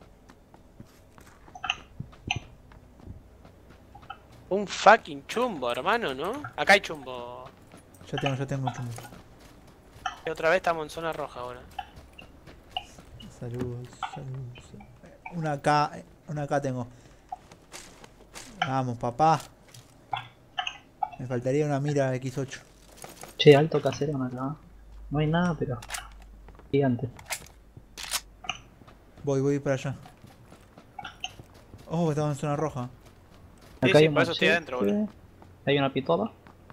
Un fucking chumbo, hermano, ¿no? Acá hay chumbo. Ya tengo chumbo. Y otra vez estamos en zona roja ahora. Saludos. Una K tengo. Vamos, papá. Me faltaría una mira X8. Che, alto casero acá. No hay nada, pero... gigante. Voy para allá. Ojo que estamos en zona roja. Sí, Acá sí, hay un por eso estoy machete, adentro, boludo. hay una pistola.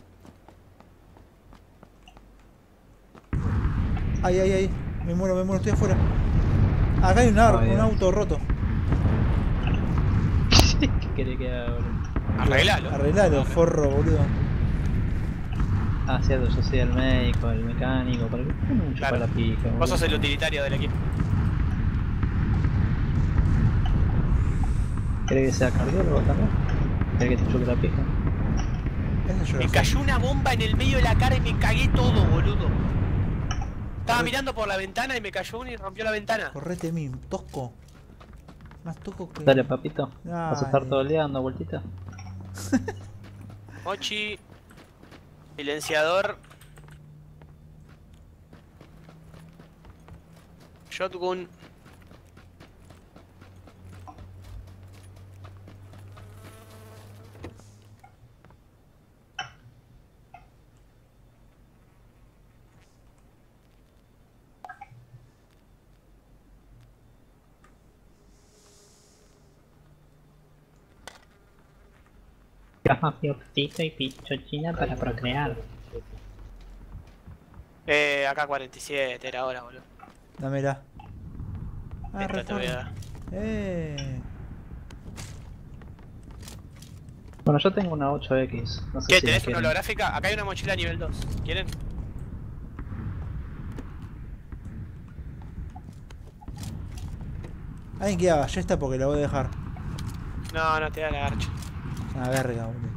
Ay. Me muero, estoy afuera. Acá hay un auto roto. ¿Qué querés que haga, boludo? Arreglalo. Arreglalo, forro, boludo. Ah, cierto, yo soy el médico, el mecánico, ¿para qué me chupa Claro. la pija? Vos boludo? sos el utilitario del equipo. ¿Querés que sea cardiólogo también? ¿Querés que te chupe la pija? Ese yo lo Me sé. cayó una bomba en el medio de la cara y me cagué todo, boludo. Estaba mirando por la ventana y me cayó uno y rompió la ventana. Correte mí, tosco. Más tosco que... Dale, papito. Dale. ¿Vas a estar todo el día dando vueltitas? Mochi. Silenciador. Shotgun. Caja piocito y pichochina para procrear. Acá 47 era ahora, boludo. Dámela. Ah, Esta te voy a reforma. dar. Bueno, yo tengo una 8X. No sé ¿Qué? si ¿Tenés la una quieren. holográfica? Acá hay una mochila nivel 2. ¿Quieren? Alguien que haga ballesta porque la voy a dejar. No, te da la garcha. Una verga, boludo.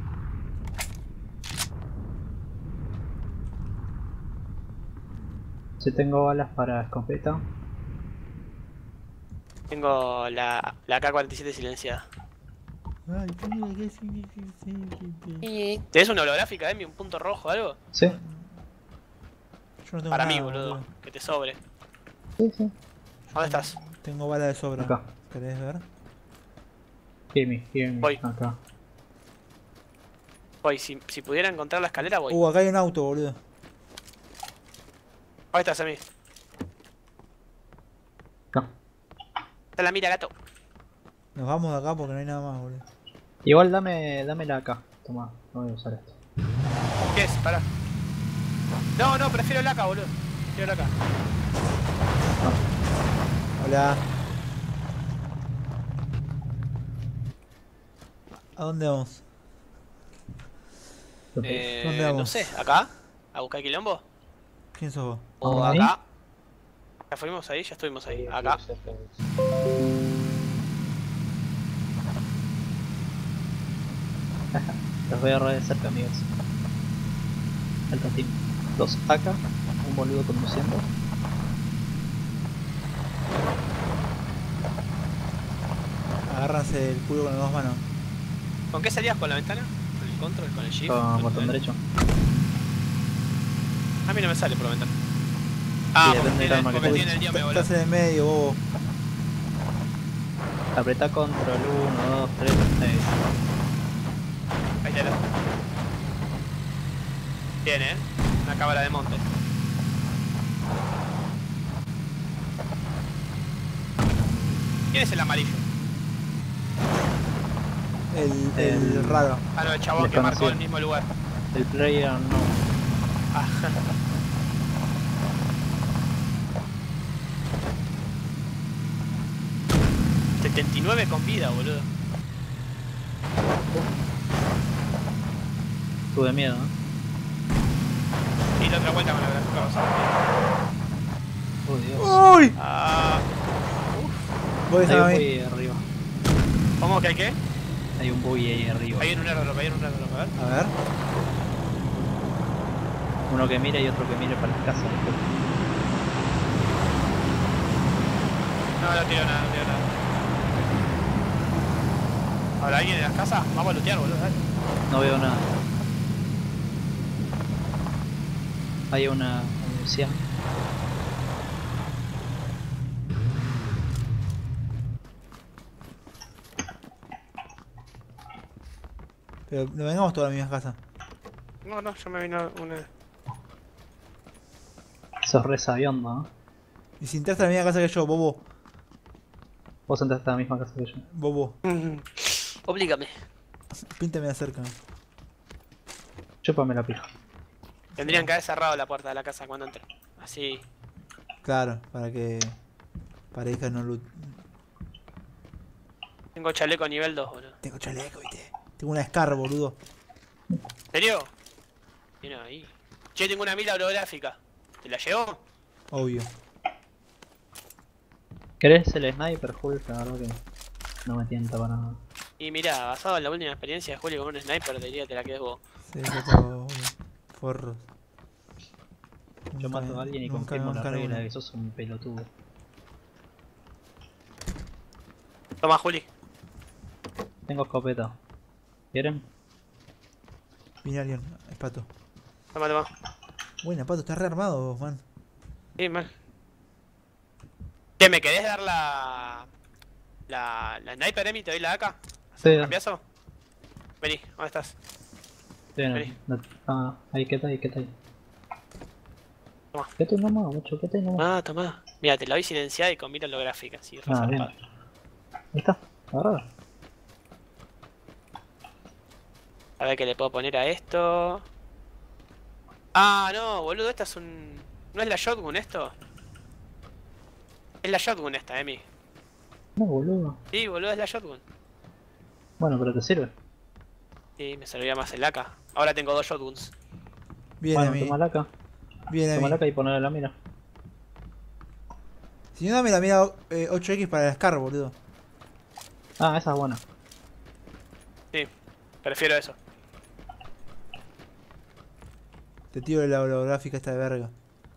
Si tengo balas para escopeta. Tengo la AK-47 silenciada. Ay, ¿Tenés una holográfica, Emi? ¿Un punto rojo o algo? Sí, yo no tengo Para nada, mí, boludo. Que te sobre. sí, sí. ¿Dónde estás? Tengo bala de sobra. Acá. ¿Querés ver? Gimme. Voy. Acá. Voy, si pudiera encontrar la escalera, voy. Acá hay un auto, boludo. Ahí estás, Emi. Acá. Está la mira, gato. Nos vamos de acá porque no hay nada más, boludo. Igual dámela acá. Toma, no voy a usar esto. ¿Qué es? Pará. No, prefiero la AK, boludo. Prefiero la AK. Hola. ¿A dónde vamos? ¿Dónde vamos? No sé, ¿acá? ¿A buscar quilombo? ¿Quién sos vos? ¿O ¿Ahí? acá? ¿Ya fuimos ahí? Ya estuvimos ahí. Acá. Los voy a agarrar de cerca, amigos. Alto team. 2 acá, un boludo conduciendo. Agárranse el culo con las dos manos. ¿Con qué salías? ¿Con la ventana? ¿Con el control? ¿Con el shift? Con el- botón derecho. A mí no me sale por la ventana. Sí, depende del arma que Porque tengas. tiene el diome, boludo. Estás en el medio, bobo. Apretá control 1, 2, 3, 6. Ahí está. Tiene, una cámara de monte. ¿Quién es el amarillo? El raro. Ah, no, el chabón que marcó Desconocido. el mismo lugar. El player no. Ah. 79 con vida, boludo. Tuve miedo, Y la otra vuelta con la gráfica. Uy, Dios. ¡Uy! Ah, Voy a Hay dejar un a mí. buggy ahí arriba. ¿cómo que hay qué? Hay un buggy ahí arriba. Hay un airdrop, a ver. A ver. Uno que mira y otro que mira para la casa. No, no tiro nada, no tiro nada. ¿Habrá alguien en las casas? Vamos a lootear, boludo, dale. No veo nada. Hay una munición. Pero no vengamos todas a la misma casa. No, no, yo me vino una... Sos re sabiondo, ¿no? Y si entraste a la misma casa que yo, bobo. Vos entraste a la misma casa que yo. Bobo. Oblígame. Píntame de cerca. Chúpame la pija. Tendrían que haber cerrado la puerta de la casa cuando entré. Así. Claro, para que pareja no loot. Tengo chaleco nivel 2, boludo. Tengo chaleco, viste. Tengo una Scar, boludo. ¿En serio? Mira ahí. Che, tengo una mira holográfica. ¿Te la llevo? Obvio. ¿Querés el sniper, Hulk? La verdad que no me tienta para nada. Y mira, basado en la última experiencia de Julio con un sniper, diría que te la quedes vos. Sí, yo tengo forros. Yo mato a alguien y confirmo la regla de que sos un pelotudo. Toma, Juli. Tengo escopeta. ¿Quieren? Viene alguien, es Pato. Toma, toma. Buena, Pato, estás re armado vos, man. Sí, mal. Che, ¿me querés dar la sniper, Emi? ¿Te doy la AK? Sí, ¿Cambiazo? Vení, ¿dónde estás? Vení. Ah, ahí, quédate ahí, quédate ahí. Toma. Quédate nomás, mucho, quédate nomás. Ah, toma. Mira, te la doy silenciada y con mira holográfica, así, Ah, bien. resaltada. Ahí está, agarrada. A ver qué le puedo poner a esto. Ah, no, boludo, esta es un... ¿No es la shotgun esto? Es la shotgun esta, Emi. No, boludo. Sí, boludo, es la shotgun. Bueno, pero te sirve. Sí, me servía más el AK. Ahora tengo 2 shotguns. Viene Bueno, a mí. tomala acá. Viene a mí. Tomala acá y ponela la mira. Si no, dame la mira 8X para la Scar, boludo. Ah, esa es buena. Sí, prefiero eso. Te tiro la holográfica esta de verga.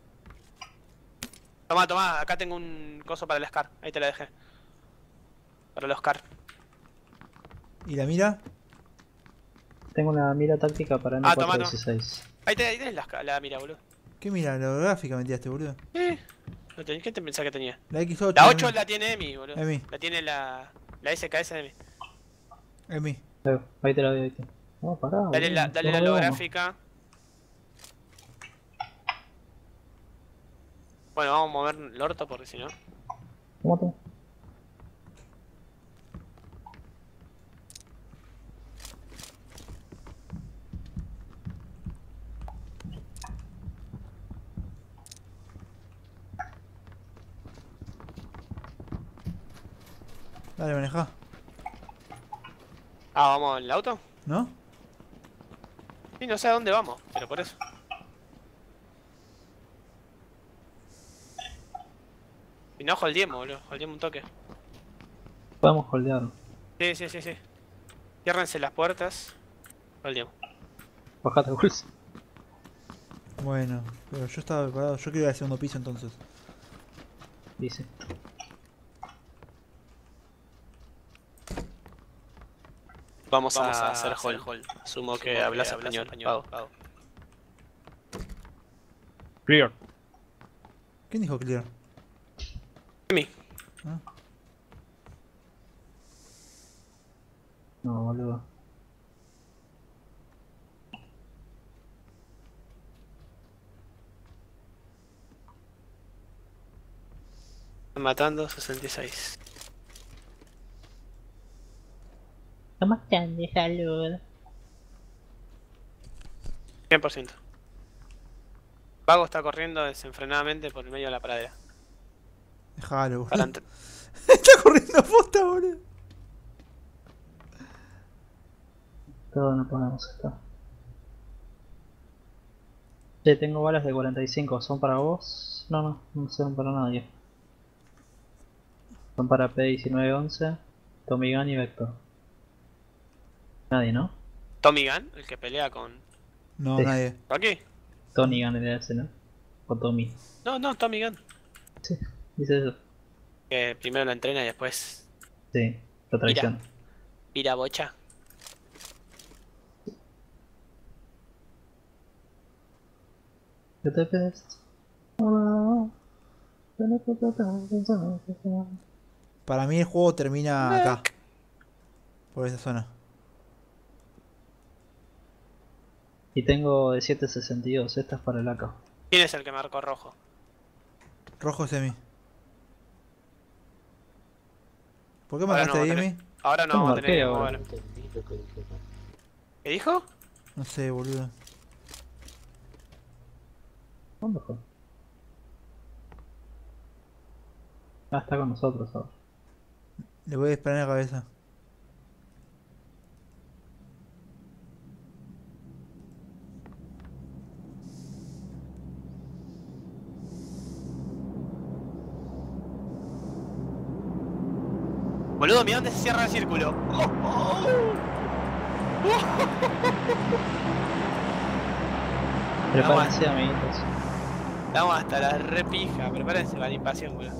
Toma, toma, acá tengo un coso para el Scar. Ahí te la dejé. Para los Scar. ¿Y la mira? Tengo una mira táctica para Ah, toma, toma. M416. Ahí tenés la mira, boludo. ¿Qué mira? La holográfica me tiraste, boludo. ¿Qué te pensás que tenía? La X8. La 8 la tiene Emi, boludo. Emi. La tiene la SKS de Emi. Emi. Ahí te la doy, ahí te. No, pará. Dale boludo, dale la no lo holográfica. Bueno, vamos a mover el orto porque si no. vemos. Tómate. Dale, maneja. Ah, ¿vamos en el auto? ¿No? Sí, no sé a dónde vamos, pero por eso. Y no holdeemos, boludo. Holdeemos un toque. Podemos holdear. Sí, sí, sí, sí. Ciérrense las puertas. Holdeemos. Bajate, Bulls. Bueno, pero yo estaba preparado. Yo quiero ir al segundo piso entonces. Dice. Vamos a hacer hold. Asumo que hablas español. Pau. Clear. ¿Quién dijo clear? Emi. Ah. No, boludo. Están matando 66. Estamos tan de salud. 100%. Vago está corriendo desenfrenadamente por el medio de la pradera. Déjalo, boludo. Adelante. Está corriendo posta, boludo. Todo no ponemos esto. Che, tengo balas de 45. ¿Son para vos? No, no son para nadie. Son para P1911, Tommy Gun y Vector. Nadie, ¿no? Tommy Gunn, el que pelea con... No, Sí. nadie. ¿Aquí? Tony Gun era ese, ¿no? O Tommy. No, Tommy Gunn. Sí, dice eso. Que primero lo entrena y después Sí, lo traiciona. pira bocha. You're the best. Para mí el juego termina acá. Por esa zona. Y tengo de 762, esta es para el AK. ¿Quién es el que marcó rojo? Rojo semi. ¿Por qué Ahora marcaste no ahí, vamos a Emi? Ahora no ¿Cómo vamos a tener marqué que ahora? mover. Entendí lo que dije. ¿Qué dijo? No sé, boludo. ¿Dónde fue? Ah, está con nosotros ahora. Le voy a disparar en la cabeza. Boludo, mira dónde se cierra el círculo. Prepárense, amiguitos. Estamos hasta la repija. Prepárense para la invasión, boludo.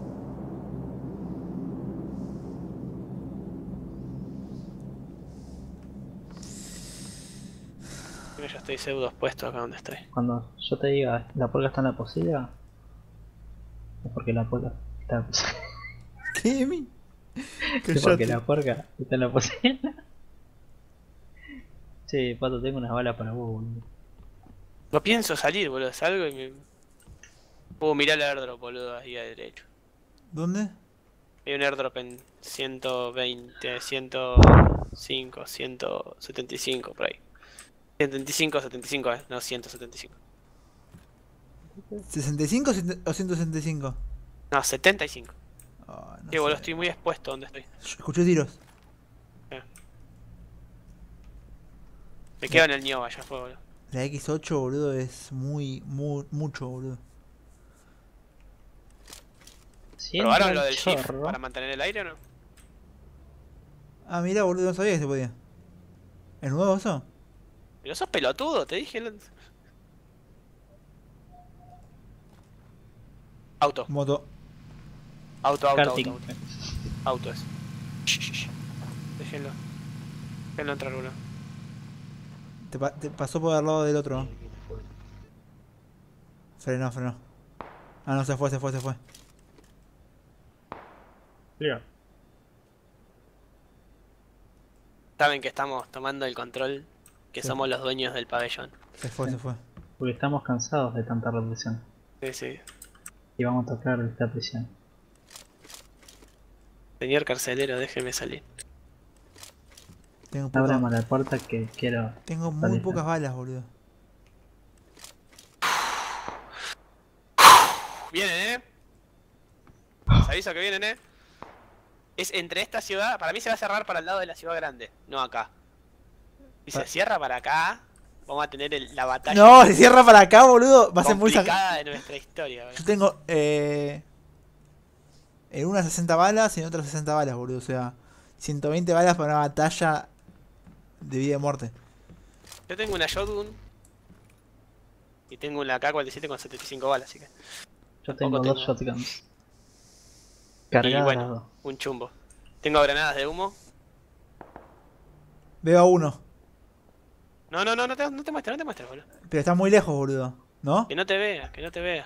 Yo estoy pseudo expuesto acá donde estoy. Cuando yo te diga la puerca está en la posilla, es porque la puerca está en la posilla. ¿Qué, Emi? Es porque la puerca está en la posilla. Che, Pato, tengo unas balas para vos, boludo. No pienso salir, boludo. Salgo y me... Puedo mirar el airdrop, boludo, ahí a derecho. ¿Dónde? Hay un airdrop en 120, 105, 175 por ahí. 175, 75, no 175. ¿65 o 165? No, 75. Oh, no Sí, boludo, sé. estoy muy expuesto donde estoy. Escuché tiros. Me quedo en el Nioba, ya fue, boludo. La X8, boludo, es mucho, boludo. ¿Probaron lo del shift chorro. para mantener el aire o no? Ah, mira, boludo, no sabía que se podía. ¿Es nuevo eso? Pero sos pelotudo, te dije. Auto, Moto. auto. Karting. Auto es. Déjenlo. Déjenlo entrar, boludo. Te pasó por al lado del otro. Frenó. Ah, no, se fue. Clear. Saben que estamos tomando el control, que Sí. somos los dueños del pabellón. Se fue. Porque estamos cansados de tanta represión. Sí, sí. Y vamos a tocar esta prisión. Señor carcelero, déjeme salir. Tengo Ábrame la puerta que quiero. muy salir. pocas balas, boludo. Vienen, Les aviso que vienen, Es entre esta ciudad, para mí se va a cerrar para el lado de la ciudad grande, no acá. Si se cierra para acá, vamos a tener la batalla No, se cierra para acá, boludo. Va a ser muy complicada de nuestra historia, boludo. Yo tengo en una 60 balas y en otra 60 balas, boludo. O sea, 120 balas para una batalla de vida y muerte. Yo tengo una shotgun y tengo una AK-47 con 75 balas, así que... Yo tengo Tampoco dos tengo. shotguns. Y Cargadas las dos. bueno, un chumbo. Tengo granadas de humo. Veo a uno. No te muestres, boludo. Pero está muy lejos, boludo. ¿No? Que no te vea.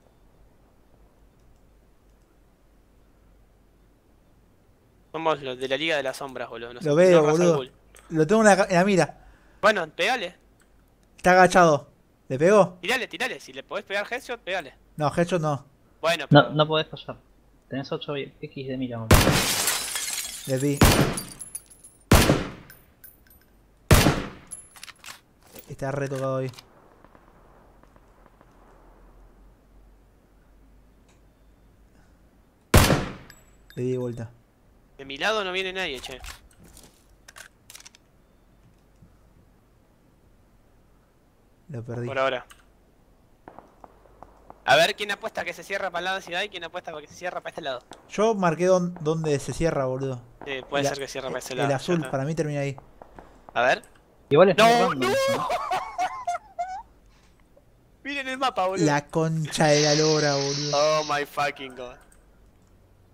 Somos los de la Liga de las Sombras, boludo. Lo veo, Ra's al boludo. Ghul. Lo tengo en la mira. Bueno, pegale. Está agachado. ¿Le pegó? Tirale. Si le podés pegar headshot, pegale. No, headshot no. Bueno, No, no podés fallar. Tenés 8x de mira, boludo. Le di. Está retocado ahí. Le di de vuelta. de mi lado no viene nadie, che. Lo perdí. Por ahora. A ver quién apuesta que se cierra para el lado de ciudad y quién apuesta para que se cierra para este lado. Yo marqué dónde se cierra, boludo. Sí, puede El ser que cierre para ese El lado. ya azul, está. para mí termina ahí. A ver. Igual es No, muy random no. eso, ¿no? Miren el mapa, boludo. La concha de la lora, boludo. Oh my fucking god.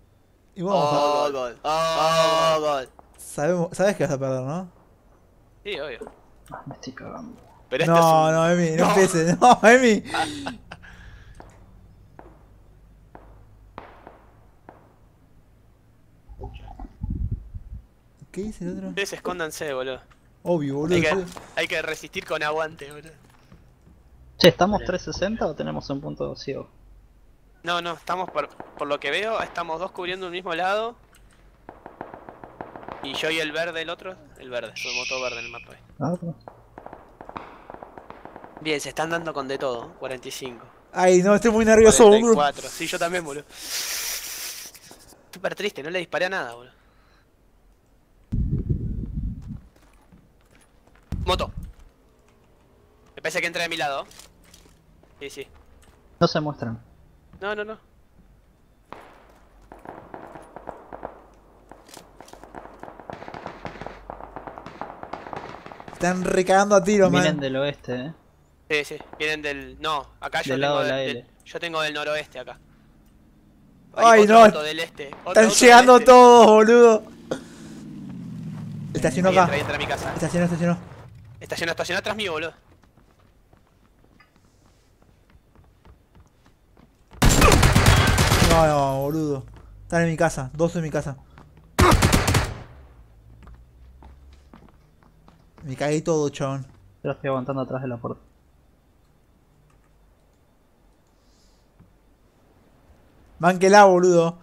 Y vamos Oh, gol. Oh, gol. sabes que vas a perder, ¿no? Sí, obvio. Ah, me estoy cagando. Pero esto No, es un... no, Emi, no No. empieces. No, Emi. ¿Qué dice el otro? Ustedes escóndanse, boludo. Obvio, boludo. Hay que resistir con aguante, boludo. Che, ¿estamos 360 o tenemos un punto ciego? No, no, estamos por lo que veo, estamos dos cubriendo un mismo lado. Y yo y el verde, el otro, el verde, somos todo verde en el mapa. Ah, ok. Bien, se están dando con de todo, 45. Ay, no, estoy muy nervioso, boludo. 44, sí, yo también, boludo. Súper triste, no le disparé a nada, boludo. Moto. Me parece que entra de mi lado. Sí, sí. No se muestran. No, no, no. Están recagando a tiros, Vienen man. del oeste, Sí, sí. Vienen del... No, acá yo Del tengo lado de la L. yo tengo del noroeste acá. Ay, otro no. auto del este. Están Otro llegando del este. todos, boludo. Estacionó acá. Ahí entra a mi casa. Estacionó. Estaciona atrás mío, boludo. No, no, boludo. Están en mi casa. Dos en mi casa. Me cagué todo, chabón. Yo lo estoy aguantando atrás de la puerta. Mánquela, boludo.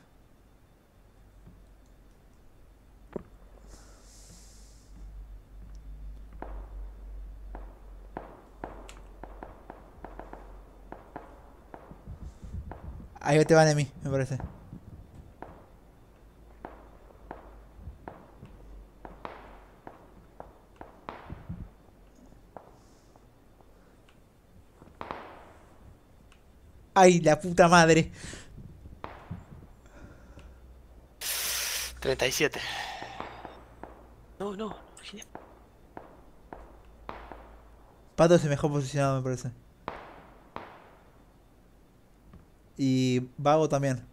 Ahí te van a mí, me parece. Ay, la puta madre. 37. No, no. Pato es el mejor posicionado, me parece. Y Vago también.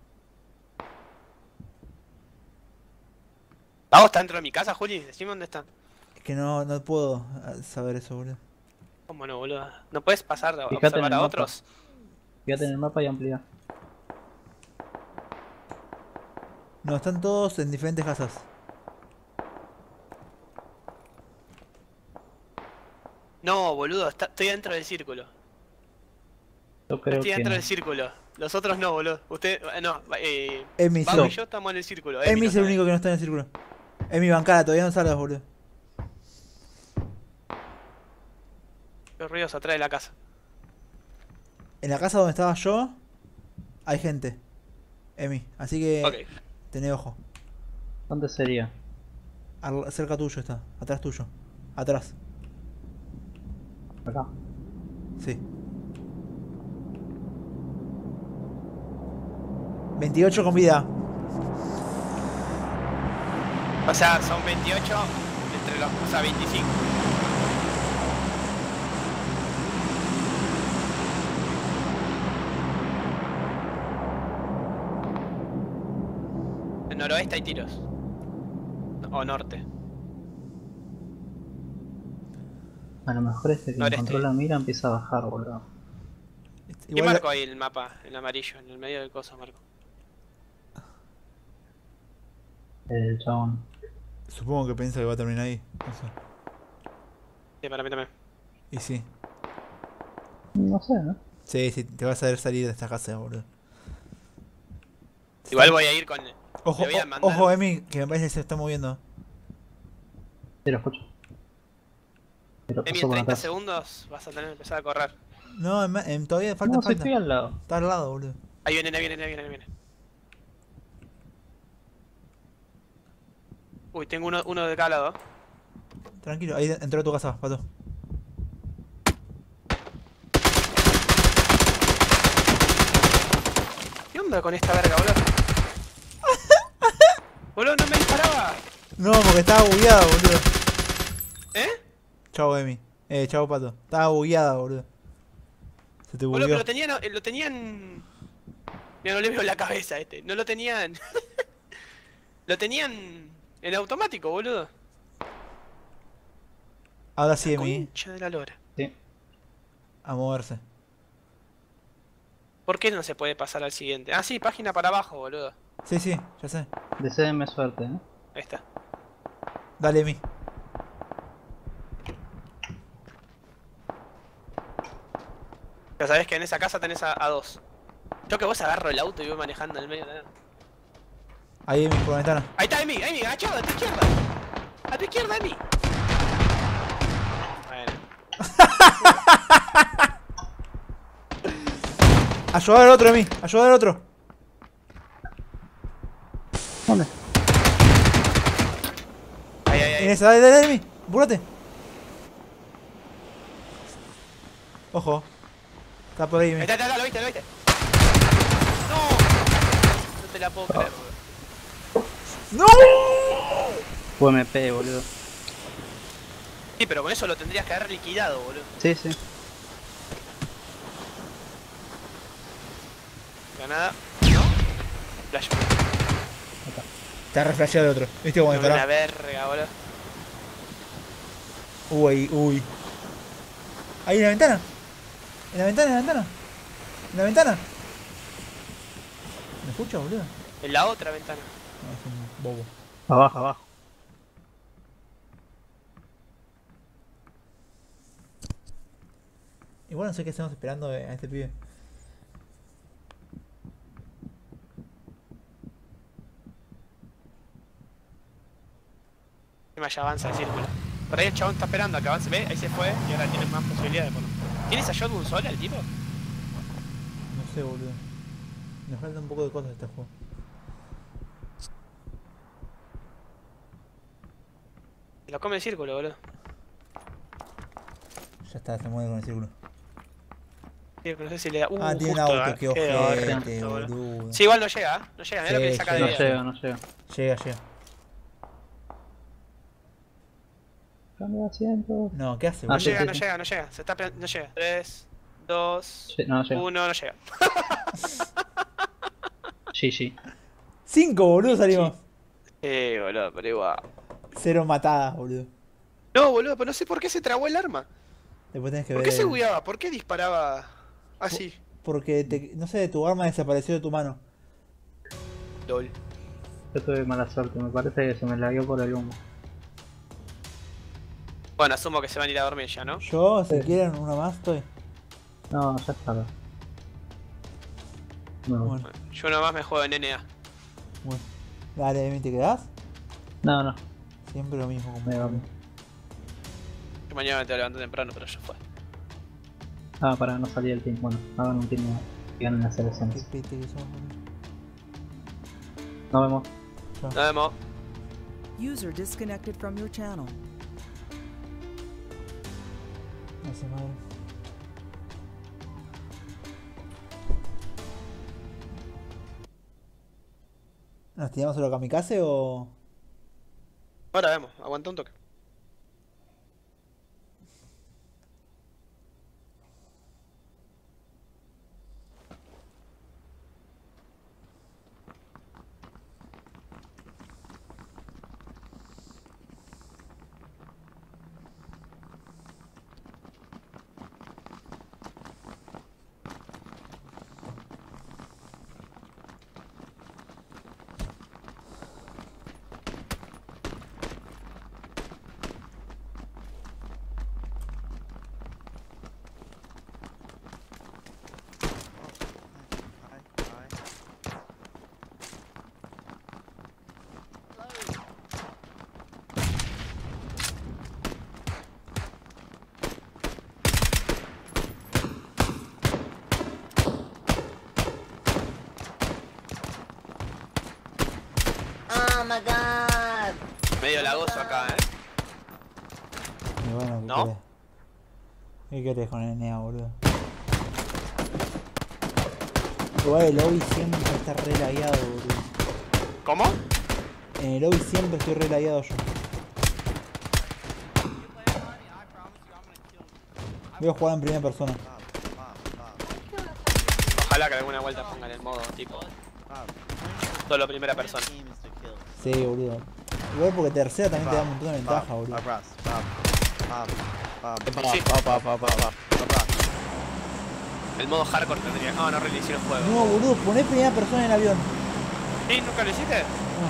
¿Vamos está dentro de mi casa, Juli? Decime dónde está. Es que no puedo saber eso, boludo. ¿Cómo no, boludo? ¿No puedes pasar a Fíjate en observar el a mapa. otros? Fíjate en el mapa y amplía. No, están todos en diferentes casas. No, boludo, estoy dentro del círculo. Yo creo Estoy que dentro no. del círculo. Los otros no, boludo. Usted, no, Emi, Pablo sí. y yo estamos en el círculo. Emi no es el está. único que no está en el círculo. Emi, bancada, todavía no salgas, boludo. Los ruidos atrás de la casa. En la casa donde estaba yo, hay gente. Emi, así que Ok. tené ojo. ¿Dónde sería? Cerca tuyo está, atrás tuyo. Atrás, Acá. sí. 28 con vida. O sea, son 28 entre los... O sea, 25. En noroeste hay tiros. O norte. A lo mejor este que Noreste. encontró la mira empieza a bajar, boludo. ¿Qué marco ahí el mapa? El amarillo, en el medio del coso, marco. El chabón. Supongo que piensa que va a terminar ahí. No sé. Sí, para mí también. Y sí. No sé, ¿no? Sí, sí, te vas a ver salir de esta casa, boludo. Igual voy a ir con... Ojo, le voy a mandar- ojo, Emi, que me parece que se está moviendo. Sí, lo escucho. Pero Emi, pasó en por 30 atrás. segundos vas a tener que empezar a correr. No, todavía falta, No, sí falta. estoy al lado. Está al lado, boludo. Ahí viene, ahí viene, ahí viene, ahí viene. Uy, tengo uno de cada lado. Tranquilo, ahí entró a tu casa, pato. ¿Qué onda con esta verga, boludo? Boludo, no me disparaba. No, porque estaba bugueada, boludo. ¿Eh? Chau, Emi. Chau, pato. Estaba bugueada, boludo. Se te Boludo, bugueó. pero lo tenían... Mira, no le veo la cabeza a este. No lo tenían... Lo tenían en automático, boludo. Ahora sí, Emi. Concha de la lora. Sí. A moverse. ¿Por qué no se puede pasar al siguiente? Ah, sí, página para abajo, boludo. Sí, sí, ya sé. Deséenme suerte, Ahí está. Dale, Emi. Ya sabés que en esa casa tenés a dos. Yo que vos agarro el auto y voy manejando en el medio de nada. Ahí, Emi, por la ventana. Ahí está Emi, agachado, a tu izquierda. A tu izquierda, Emi. Bueno. Ayudar al otro, Emi. Ayudar al otro. ¿Dónde? En esa, dale, dale, Emi. Apúrate. Ojo. Está por ahí, Emi. Ahí está, lo viste, lo viste. No. No te la puedo creer, boludo. ¡No! UMP, boludo. Sí, pero con eso lo tendrías que haber liquidado, boludo. Sí, sí. Granada. ¿No? Flash. Está reflasheado el otro. ¿Viste cómo Una disparó? verga, boludo. Uy, uy. Ahí en la ventana. En la ventana, en la ventana. En la ventana. ¿Me escucha, boludo? En la otra ventana. No, es un bobo. Abajo, abajo. Igual no sé qué estamos esperando a este pibe. Encima ya avanza el círculo. Por ahí el chabón está esperando a que avance, ve, ahí se fue y ahora tiene más posibilidades de poner. ¿Tienes a Shotgun sola el tipo? No sé, boludo. Me falta un poco de cosas de este juego. Se lo come el círculo, boludo. Ya está, se mueve con el círculo. Sí, pero no sé si le da. Ah, tiene un justo, auto, qué ojete, ojete, boludo. Sí, igual no llega, ¿eh? No llega, mirá lo que le Sí, saca de No vida. llega, no llega. Llega, llega. Cambio de asiento. No, ¿qué hace, Ah, No boludo? sí, llega, sí, no sí. llega, no llega. Se está no llega. 3, 2, Sí, no llega. 1, no llega. GG. 5, boludo, salimos. Boludo, pero igual. 0 matadas, boludo. No, boludo, pero no sé por qué se trabó el arma. Después tenés que ¿Por ver. qué se bugueaba? ¿Por qué disparaba así? Porque, no sé, tu arma desapareció de tu mano. LOL. Yo tuve mala suerte, me parece que se me lagueó por el humo. Bueno, asumo que se van a ir a dormir ya, ¿no? Yo, si Sí. quieren una más, estoy. No, ya está. No, Bueno, Yo nomás me juego en NA. bueno. Dale, Emi, ¿te quedás? no, no. Siempre lo mismo como. Me vamos. Yo mañana me tengo que levantar temprano, pero ya fue. Ah, para no salir el team. Bueno, hagan un team y ganen las Qué elecciones. pete que sos, boludo. Nos vemos. Nos vemos. User disconnected from your channel. No hace madre. ¿Nos tiramos solo kamikaze o...? Ahora vemos, aguanta un toque. Oh my god. Medio lagoso acá, Y bueno, ¿qué ¿No? querés? ¿Qué querés con el NEA, boludo? Igual el lobby siempre está re lagueado, boludo. ¿Cómo? En el lobby siempre estoy re lagueado yo. Voy a jugar en primera persona. Ojalá que alguna vuelta pongan el modo tipo solo primera persona. Sí, boludo. Igual porque tercera también te da un montón de ventaja, boludo. Sí. El modo hardcore tendría. No, no reinicié el juego. No, boludo, poné primera persona en el avión. ¿Sí? ¿Nunca lo hiciste? No.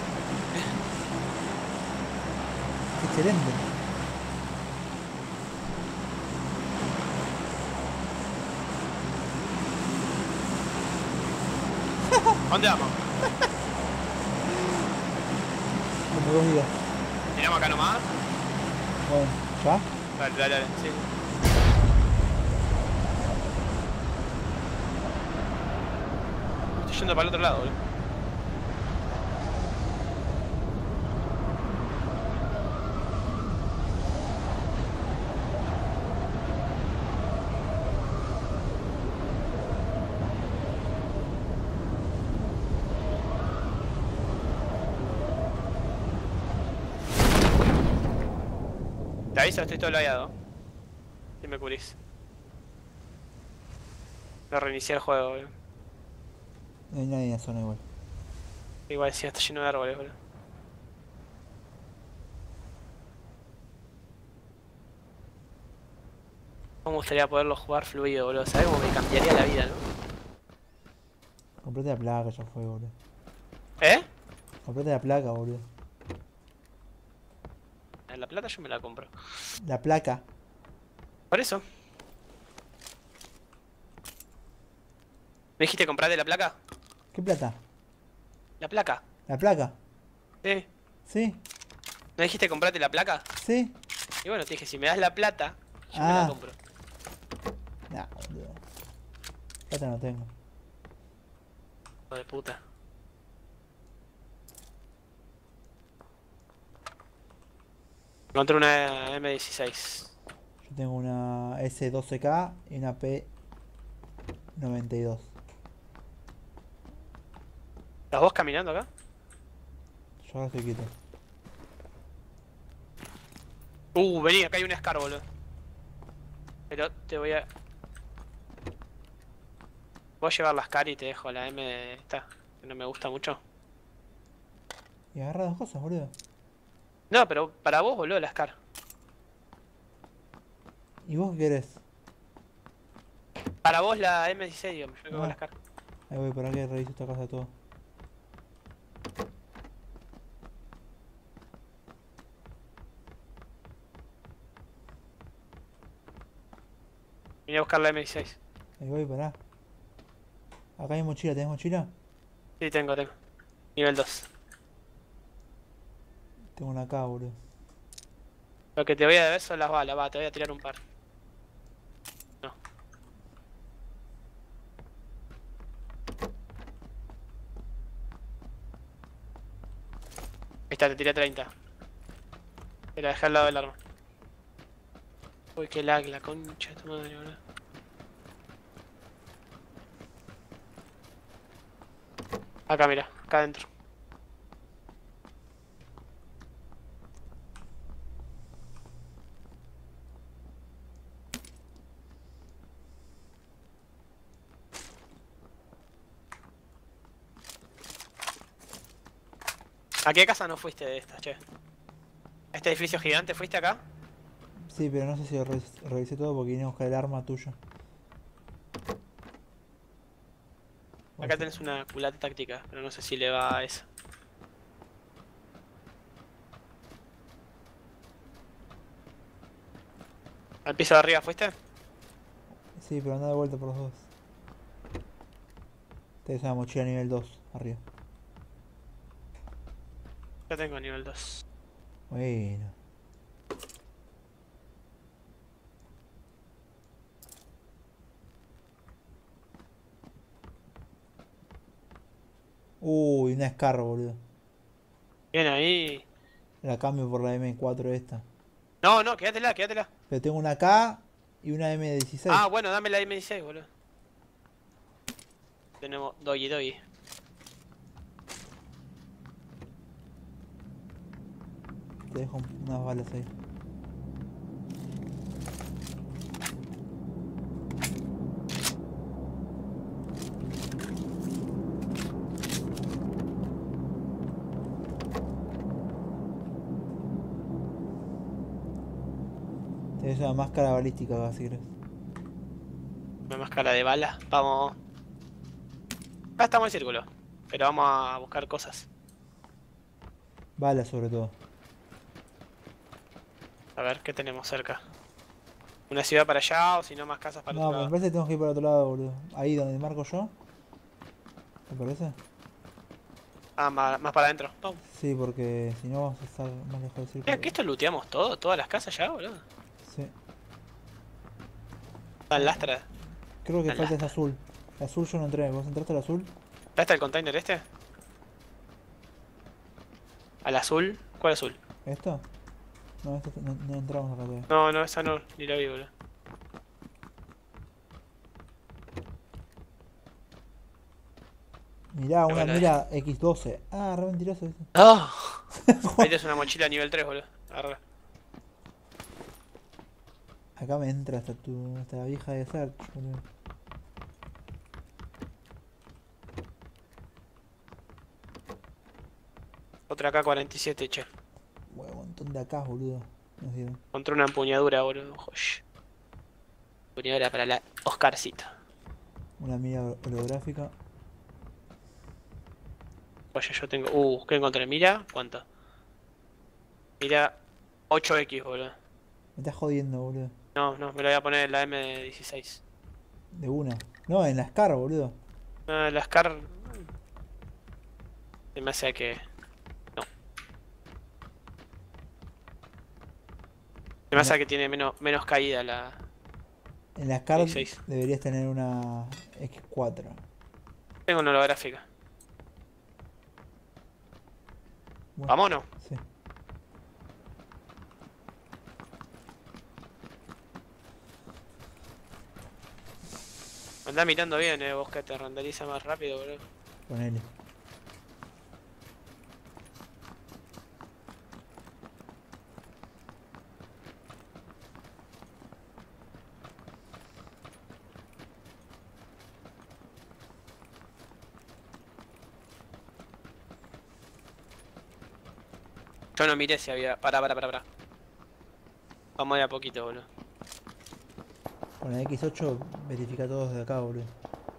Excelente. ¿Dónde vamos? Como vos digas. ¿Tiramos acá nomás? Bueno, ¿ya? Dale, dale, dale. Sí. Estoy yendo para el otro lado, boludo. Te aviso, estoy todo lagueado. Si me cubrís. No reinicié el juego, boludo. No hay nadie en la zona igual. Igual sí, está lleno de árboles, boludo. Me gustaría poderlo jugar fluido, boludo. ¿Sabes cómo me cambiaría la vida, no? Comprate la placa, ya fue, boludo. ¿Eh? Comprate la placa, boludo. En la plata yo me la compro. La placa. Por eso. ¿Me dijiste comprarte la placa? ¿Qué plata? ¿La placa? ¿La placa? Sí. ¿Sí? ¿No dijiste comprarte la placa? ¿Sí? Y bueno, te dije, si me das la plata, yo me Ah. la compro. Nah, boludo. Plata no tengo. Hijo de puta. Encontré una M16. Yo tengo una S12K y una P92. ¿Estás vos caminando acá? Yo ahora estoy quieto. Vení, acá hay un Scar, boludo. Pero te voy a... Voy a llevar la Scar y te dejo la M esta, que no me gusta mucho. Y agarra dos cosas, boludo. No, pero para vos, boludo, la Scar. ¿Y vos qué querés? Para vos la M16, digo, yo con Ah. la Scar. Ahí voy, para que reviso esta casa todo. Vine a buscar la M16. Ahí voy, pará. Acá hay mochila, ¿tenés mochila? Sí, tengo. Nivel 2. Tengo una acá, boludo. Lo que te voy a deber son las balas, va, te voy a tirar un par. No. Ahí está, te tiré 30. Te la dejé al lado del arma. Uy, qué lag, la concha de tu madre, boludo. Acá, mira, acá adentro. ¿A qué casa no fuiste de estas, che? ¿Este edificio gigante fuiste acá? Sí, pero no sé si lo revisé todo porque vine a buscar el arma tuya. Acá tenés una culata táctica, pero no sé si le va a esa. ¿Al piso de arriba fuiste? Sí, pero anda de vuelta por los dos. Tenés una mochila nivel 2 arriba. Yo tengo nivel 2. Bueno. Uy, una Scar, boludo. Bien ahí. La cambio por la M4 esta. No, no, quédatela, quédatela. Pero tengo una K y una M16. Ah, bueno, dame la M16, boludo. Tenemos doggy. Te dejo unas balas ahí. Tenés una máscara balística acá, si querés. Una máscara de bala. Vamos. Acá estamos en círculo. Pero vamos a buscar cosas. Balas sobre todo. A ver, ¿qué tenemos cerca? ¿Una ciudad para allá o si no más casas para No, otro pero me lado? parece que tenemos que ir para otro lado, boludo. Ahí donde marco yo. ¿Te parece? Ah, más para adentro. Vamos. Sí, porque si no vamos a estar más lejos del Mira, círculo. que esto looteamos todo, todas las casas ya, boludo. Sí. Están lastras. Creo que La falta lata. ese azul. El azul yo no entré. ¿Vos entraste al azul? ¿Ya está el container este? ¿Al azul? ¿Cuál azul? ¿Esto? No, esto no entramos acá todavía. No, no, esa no, ni la vi, boludo. Mirá, una Hola. mira X12. Ah, re mentiroso ese. ¡Ah! Ahí tienes una mochila nivel 3, boludo. Agarra. Acá me entra hasta vieja de Search, boludo. Otra K-47, che. Bueno, un montón de acá, boludo. Nos dieron. Encontré una empuñadura, boludo. Josh. Empuñadura para la Oscarcito. Una mira holográfica. Oye, yo tengo... ¿qué encontré? Mira, ¿cuánto? Mira, 8X, boludo. Me estás jodiendo, boludo. No, no, me lo voy a poner en la M16. De una. No, en la Scar, boludo. Ah, la Scar... Se me hace que... No. Se me hace que tiene menos caída la... En la Scar 16. deberías tener una X4. Tengo una holográfica. Bueno, Vámonos. sí. Andá mirando bien, vos que te renderiza más rápido, boludo. Ponele. Yo no miré si había... Pará. Vamos de a poquito, boludo. Con la X8 verifica todos de acá, boludo.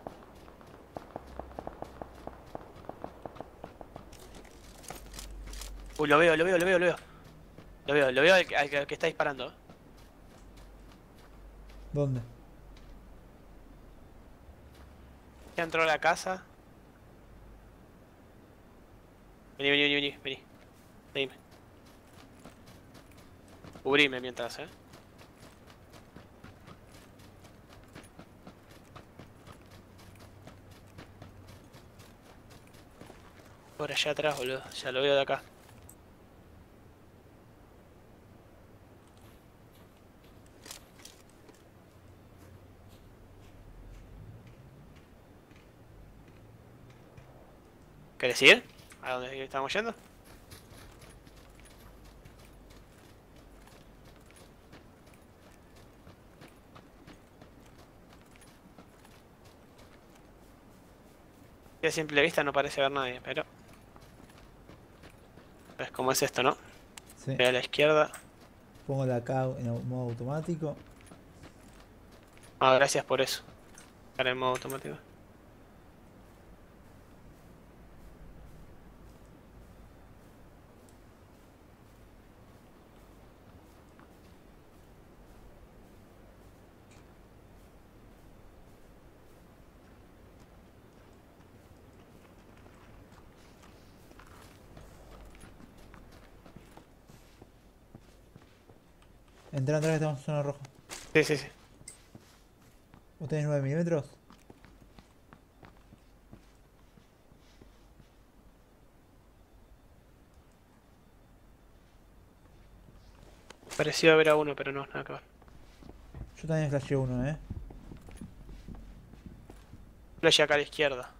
Lo veo. Lo veo al que está disparando. ¿Dónde? Ya entró a la casa. Vení. Seguime. Cubrime mientras, Por allá atrás, boludo. Ya lo veo de acá. ¿Querés ir? ¿A dónde estamos yendo? Y a simple vista no parece haber nadie, pero... ¿Ves cómo es esto, no? Sí. Ve a la izquierda. Pongo la K en modo automático. Ah, gracias por eso. Para el modo automático. Entra que estamos en zona roja. Sí. ¿Vos tenés 9 milímetros? Parecía ver a uno, pero no, nada que ver. Yo también flashé uno, Flash acá a la izquierda.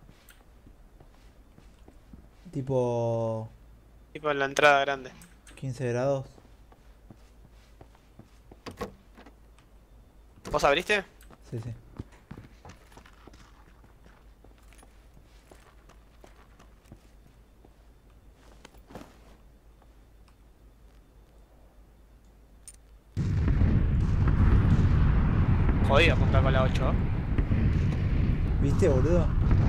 Tipo Tipo en la entrada grande. 15 grados. ¿Vos abriste? Sí. jodido apuntar con la 8. ¿Viste, boludo?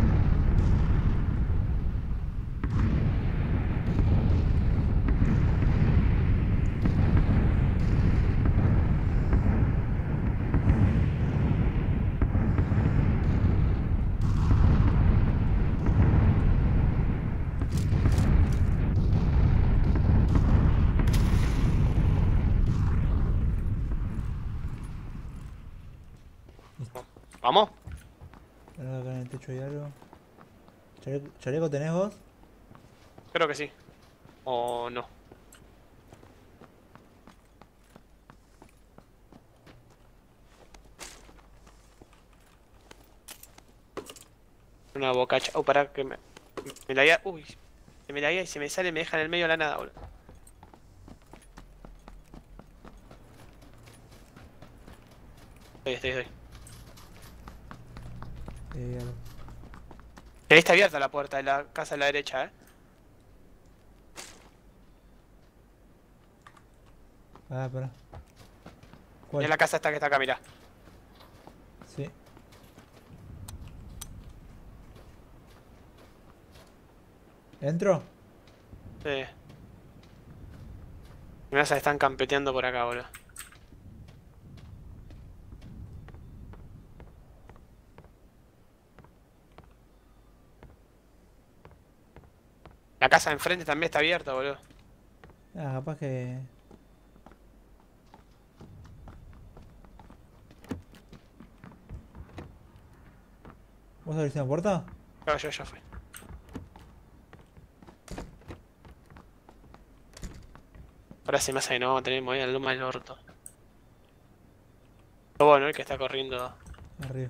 ¿Vamos? Ahora acá en el techo hay algo. ¿Chaleco tenés vos? Creo que sí. O no. Una bocacha. Oh, pará, que me la guía. Uy. Se me la guía y se me sale y me deja en el medio de la nada, boludo. Estoy. Algo. Ahí está abierta la puerta de la casa a la derecha, Pará. Y ¿Cuál? es la casa esta que está acá, mirá. Sí. ¿Entro? Sí. Mirá, se están campeteando por acá, boludo. La casa de enfrente también está abierta, boludo. Ah, capaz que... ¿Vos abriste una puerta? Claro, yo ya fui. Ahora se me hace que no vamos a tener movida la luma del orto. Pero bueno, el que está corriendo. Arriba.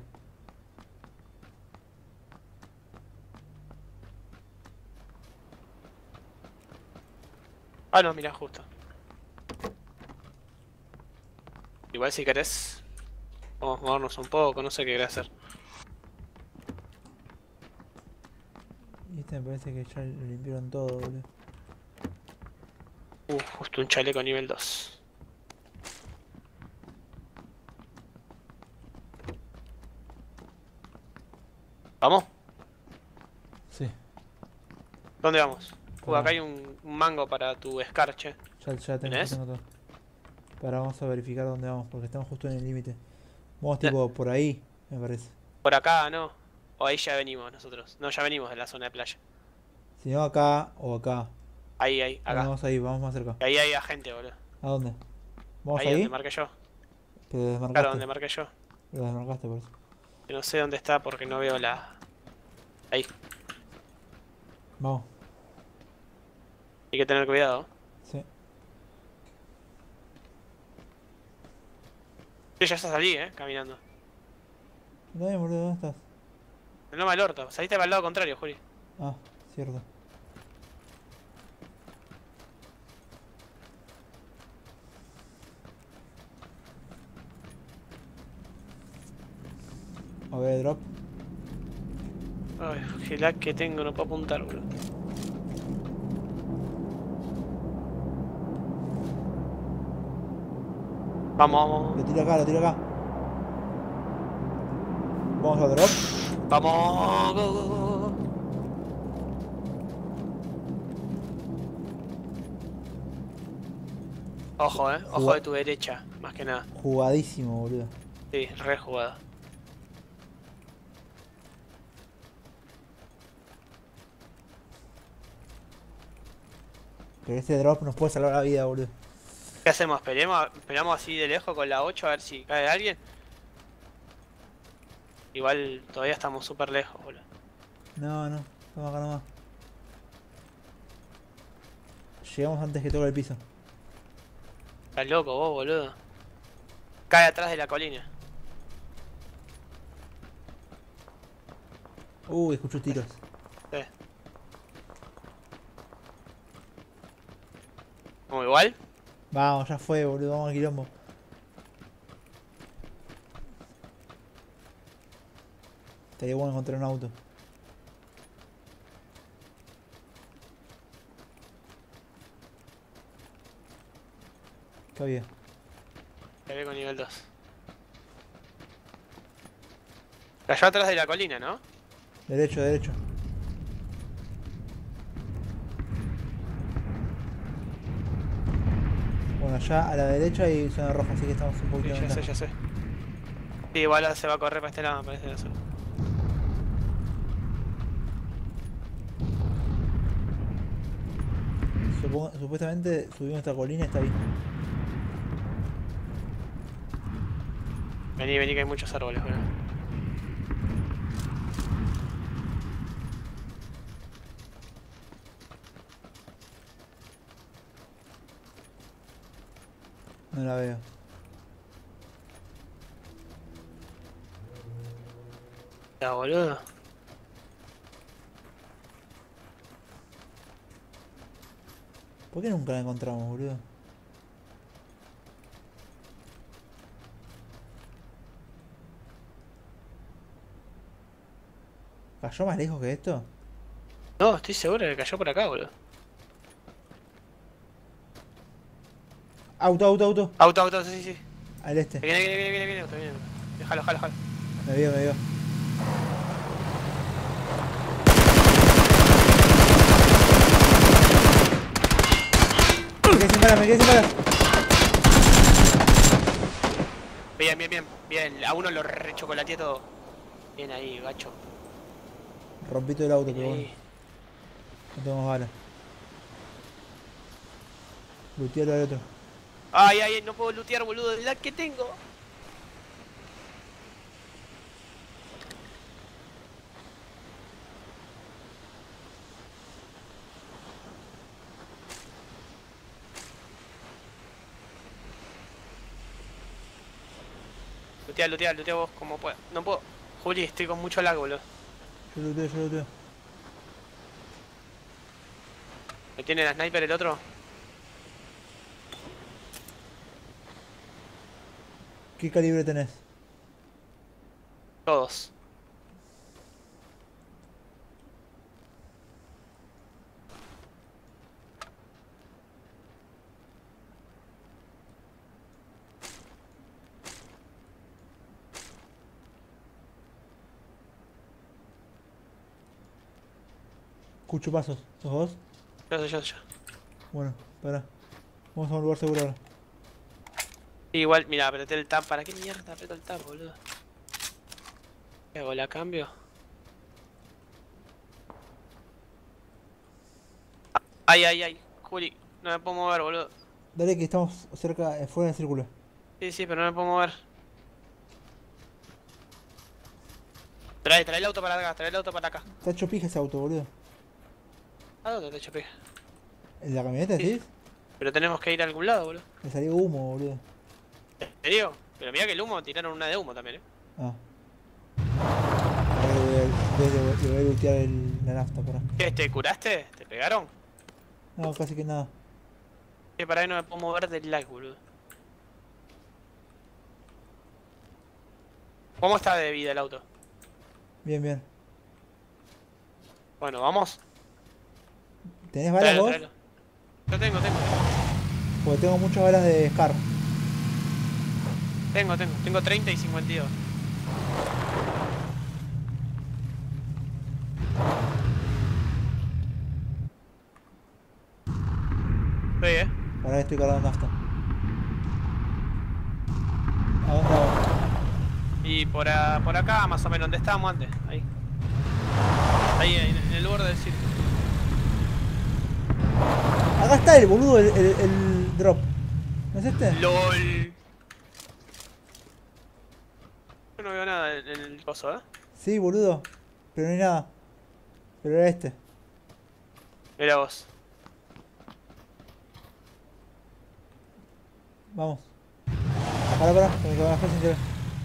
Ah, no, mirá, justo. Igual si querés, vamos a movernos un poco, no sé qué querés hacer. Y este me parece que ya lo limpiaron todo, boludo. Justo un chaleco nivel 2. ¿Vamos? Sí. ¿Dónde vamos? Pará. Acá hay un mango para tu escarche. Ya ¿Tenés? tengo todo. Para vamos a verificar dónde vamos, porque estamos justo en el límite. Vamos Ya. tipo por ahí, me parece. Por acá, ¿no? O ahí ya venimos nosotros. No, ya venimos de la zona de playa. Si no acá o acá. Ahí, acá. Vamos ahí, vamos más cerca. Ahí hay gente, boludo. ¿A dónde? ¿Vamos Ahí ahí? donde marqué yo. Pero desmarcaste. Claro, donde marqué yo. Lo desmarcaste por eso. Que no sé dónde está porque no veo la... Ahí. Vamos. Hay que tener cuidado. Sí. Yo ya salí, caminando. Dale, boludo, ¿dónde estás? El loma del orto. Saliste para el lado contrario, Juli. Ah, cierto. A ver, drop. Ay, qué lag que tengo, no puedo apuntar, boludo. Vamos. Lo tiro acá. Vamos a drop. Vamos. Go. Ojo, ojo de tu derecha, más que nada. Jugadísimo, boludo. Sí, re jugada. Pero este drop nos puede salvar la vida, boludo. ¿Qué hacemos? ¿Esperamos así de lejos con la 8 a ver si cae alguien? Igual todavía estamos súper lejos, boludo. No, estamos acá nomás. Llegamos antes que toque el piso. Estás loco vos, boludo. Cae atrás de la colina. Escucho tiros. Sí. ¿Como igual? Vamos, ya fue, boludo, vamos al quilombo. Estaría bueno encontrar un auto. ¿Qué había? Te veo con nivel 2. Cayó atrás de la colina, ¿no? Derecho, derecho. Bueno, allá a la derecha hay zona roja, así que estamos un Sí, poquito en ya sé, ventaja. ya sé. Sí, igual ahora se va a correr para este lado, me parece. No sé. Supuestamente subimos esta colina y está ahí. Vení, vení que hay muchos árboles, boludo. No la veo. Ya, boludo. ¿Por qué nunca la encontramos, boludo? ¿Cayó más lejos que esto? No, estoy seguro que cayó por acá, boludo. Auto, auto, auto. Auto, auto, sí, sí. Al este. Viene, auto, viene. Déjalo, déjalo, déjalo. Me vio, me vio. Me quedé sin balas, me quedé sin balas. Bien, bien, bien. Bien, a uno lo rechocolateé todo. Bien ahí, gacho. Rompí todo el auto, pero Bien bueno. ahí. No tengo más balas. Lutealo al otro. Ay, ay, no puedo lootear, boludo, el lag que tengo. Lootea vos como puedas. No puedo. Juli, estoy con mucho lag, boludo. Yo luteo, yo luteo. ¿Me tiene la sniper el otro? ¿Qué calibre tenés? Todos. Escucho pasos. ¿Sos vos? Yo. Bueno, pará. Vamos a un lugar seguro ahora. Igual, mira, apreté el tab. ¿Para qué mierda aprieto el tab, boludo? ¿Qué hago? ¿La cambio? Ay. Juli, no me puedo mover, boludo. Dale que estamos cerca, fuera del círculo. Sí, pero no me puedo mover. Trae el auto para acá, trae el auto para acá. Está hecho pija ese auto, boludo. ¿A dónde te echo pija? ¿En la camioneta Sí. decís? Pero tenemos que ir a algún lado, boludo. Me salió humo, boludo. ¿En serio? Pero mira que el humo, tiraron una de humo también, Ah. Ahora le voy a lutear la nafta, pará. ¿Qué? ¿Te curaste? ¿Te pegaron? No, casi que nada. Que para ahí no me puedo mover del lag, boludo. ¿Cómo está de vida el auto? Bien, bien. Bueno, vamos. ¿Tenés balas vos? Tráelo. Yo tengo. Porque tengo muchas balas de Scar. Tengo 30 y 52. Sí, Pará que estoy cargando nafta. ¿A dónde vamos? Y por acá, más o menos, donde estábamos antes. Ahí, en el borde del circo. Acá está el boludo, el drop. ¿No es este? LOL. Yo no veo nada en el coso, Sí, boludo. Pero no hay nada. Pero era este. Mira vos. Vamos. Pará, que me bajé sin querer.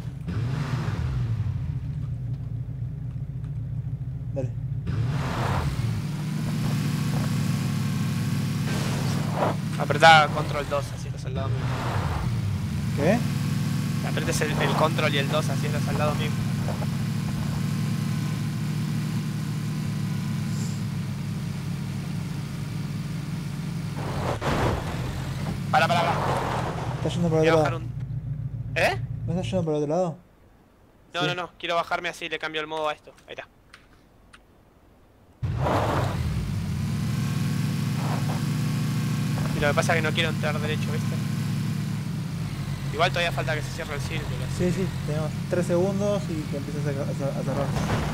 Dale. Apretá control 2, así estás al lado mío. ¿Qué? Apretes el control y el 2, así estás al lado mío. Para. ¿Estás yendo por el Voy a otro bajar lado? un... ¿Eh? ¿No estás yendo por el otro lado? No, Sí. no, no. Quiero bajarme así y le cambio el modo a esto. Ahí está. Y lo que pasa es que no quiero entrar derecho, ¿viste? Igual todavía falta que se cierre el círculo. Sí, sí, tenemos 3 segundos y que empieces a cerrar.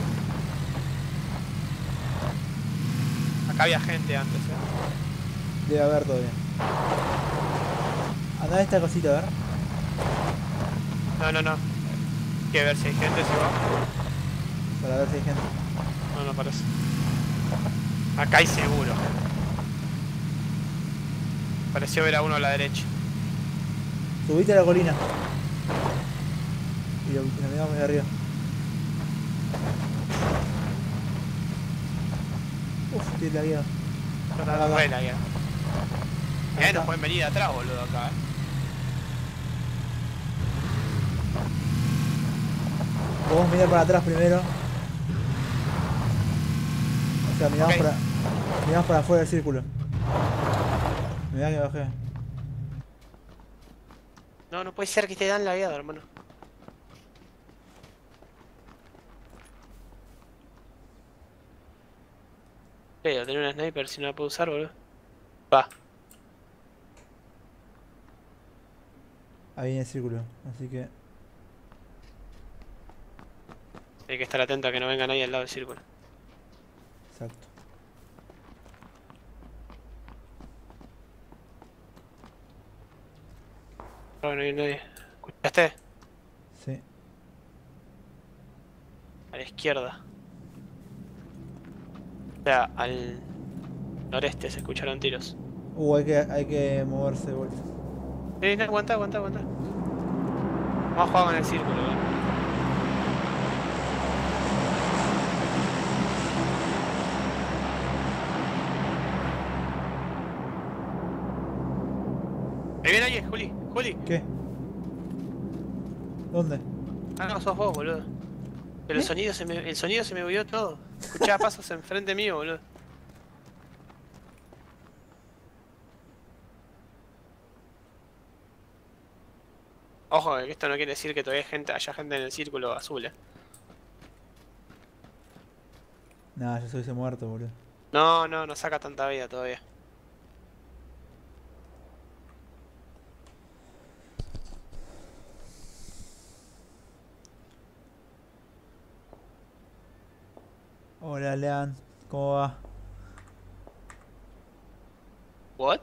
Acá había gente antes, Debe haber todavía. Andá a esta cosita, a ver. No, no, no. Hay que ver si hay gente, si va. Para ver si hay gente. No, no parece. Acá hay seguro gente. Pareció ver a uno a la derecha. Subite a la colina. Y lo miramos de arriba. Uf, estoy lagueado. Está re lagueado. Mirá, nos pueden venir de atrás, boludo, acá, Podemos mirar para atrás primero. O sea, miramos, Ok. miramos para afuera del círculo. Mirá que bajé. No, no puede ser que te dan lagueado, hermano. Pero tener una sniper si no la puedo usar, boludo. Va. Ahí en el círculo, así que... Hay que estar atento a que no venga nadie al lado del círculo. Exacto. No, no hay nadie. ¿Escuchaste? Sí. A la izquierda. O sea, al noreste se escucharon tiros. Hay que moverse de vuelta. No, aguanta, aguanta, aguanta. Vamos a jugar con el círculo, boludo. Ahí viene alguien, Juli. Juli. ¿Qué? ¿Dónde? Ah, no, sos vos, boludo. Pero el sonido se me movió todo. Escuchaba pasos enfrente mío, boludo. Ojo, que esto no quiere decir que todavía haya gente en el círculo azul, Nah, yo soy ese muerto, boludo. No, no, no saca tanta vida todavía. Hola, Lean. ¿Cómo va? ¿What?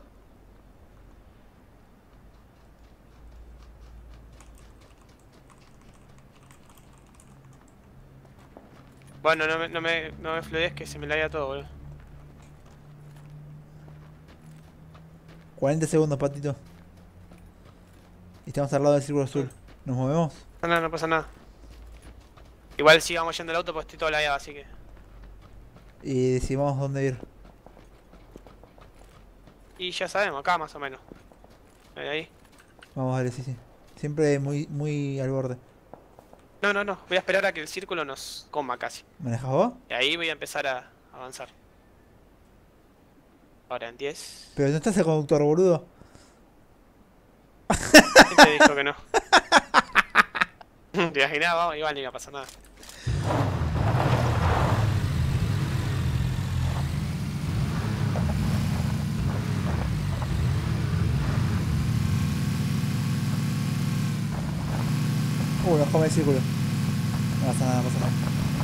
Bueno, no me fluides que se me laía todo, boludo. 40 segundos, patito. Y estamos al lado del círculo azul. ¿Nos movemos? No, no pasa nada. Igual sigamos yendo al auto porque estoy todo lagueado, así que... Y decidimos dónde ir. Y ya sabemos, acá más o menos. Ahí. Vamos, dale, sí, sí. Siempre muy al borde. No, no, no. Voy a esperar a que el círculo nos coma casi. ¿Manejas vos? Y ahí voy a empezar a avanzar. Ahora en 10. Pero no estás el conductor, boludo. ¿Quién te dijo que no? Te imaginaba, vamos, igual ni va a pasar nada. Nos come el círculo. No pasa nada, no pasa nada.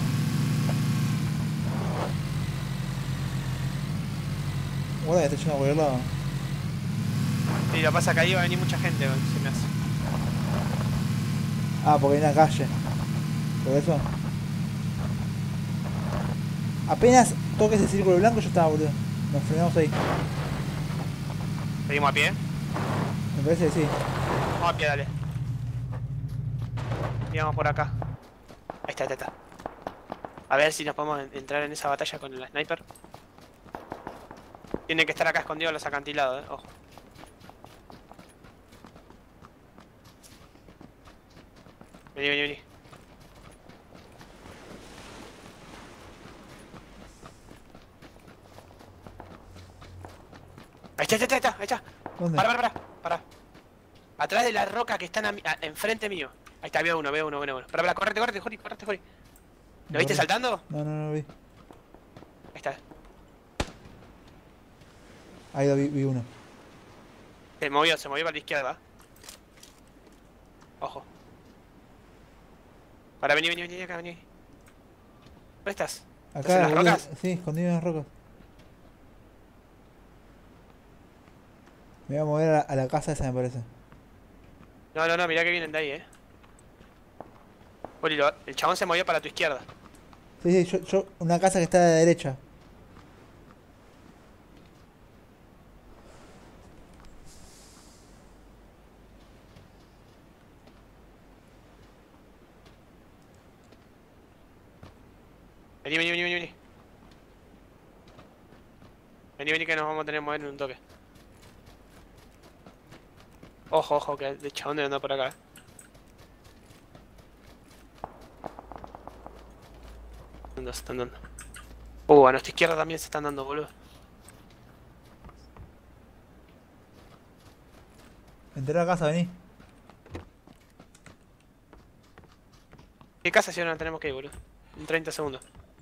Guarda que está yendo a cualquier lado. Sí, lo que pasa es que ahí va a venir mucha gente, se me hace. Ah, porque hay una calle. Por eso. Apenas toques el círculo blanco ya está, boludo. Nos frenamos ahí. ¿Seguimos a pie? Me parece que sí. Vamos a pie, dale. Y vamos por acá. Ahí está, ahí está. A ver si nos podemos entrar en esa batalla con el sniper. Tienen que estar acá escondidos los acantilados, ojo. Vení, vení, vení. Ahí está, ahí está, ahí está. ¿Dónde? Pará. Atrás de la roca que están enfrente mío. Ahí está, veo uno. Para, correte, Jori. ¿Lo viste saltando? No lo vi. Ahí está. Ahí lo vi uno. Se movió para la izquierda. Ojo. Ahora vení acá, vení. ¿Dónde estás? ¿Estás en Acá, las boludo. rocas? Sí, escondido en las rocas. Me voy a mover a la casa esa, me parece. No, mirá que vienen de ahí, Jori, el chabón se movió para tu izquierda. Sí, yo una casa que está a la derecha. Vení. Vení que nos vamos a tener que mover en un toque. Ojo, que el chabón debe andar por acá, ¿Dónde se están dando? A nuestra izquierda también se están dando, boludo. Entré a la casa, vení. ¿Qué casa si ahora no tenemos que ir, boludo? En 30 segundos.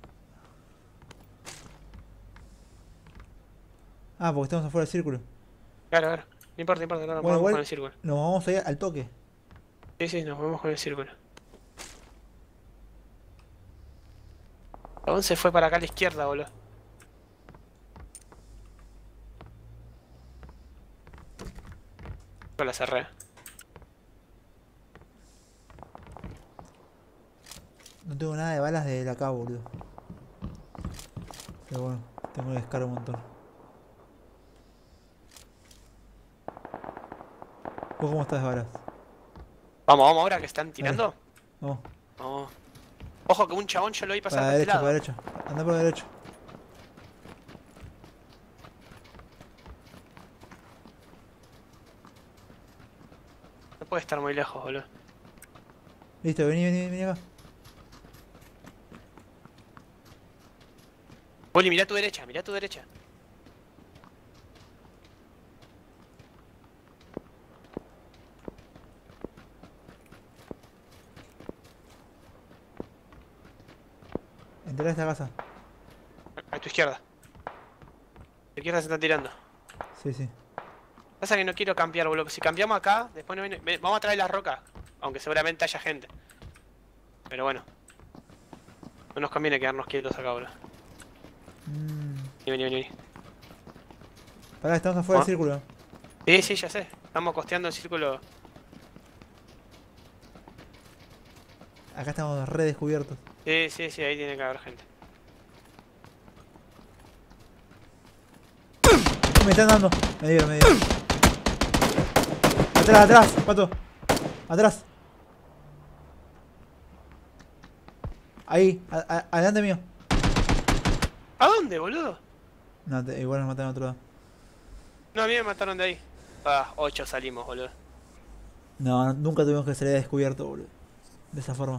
Ah, porque estamos afuera del círculo. Claro. No importa, no nos Bueno, movemos igual con el círculo. nos vamos a ir al toque. Sí, nos movemos con el círculo. ¿A dónde se fue para acá a la izquierda, boludo? Con la cerré. No tengo nada de balas de acá, boludo. Pero bueno, tengo que descargar un montón. ¿Vos cómo estás de balas? Vamos ahora que están tirando. Vamos. Vamos. Ojo que un chabón yo lo vi pasar Para la por este derecha, lado. para la derecha. Anda por la derecha. No puede estar muy lejos, boludo. Listo, vení acá. Poli, mirá a tu derecha. Entré a esta casa. A tu izquierda. A tu izquierda se están tirando. Sí. Pasa que no quiero cambiar, boludo. Si cambiamos acá, después no viene... Vamos a traer las rocas. Aunque seguramente haya gente. Pero bueno. No nos conviene quedarnos quietos acá, boludo. Vení. Pará, estamos afuera ¿Ah? del círculo. Sí, ya sé. Estamos costeando el círculo. Acá estamos re descubiertos. Sí, ahí tiene que haber gente. Me están dando. Me dieron. Atrás, pato. Atrás. Ahí, adelante mío. ¿A dónde, boludo? No, igual nos mataron a otro lado. No, a mí me mataron de ahí. 8 salimos, boludo. No, nunca tuvimos que salir descubierto, boludo. De esa forma.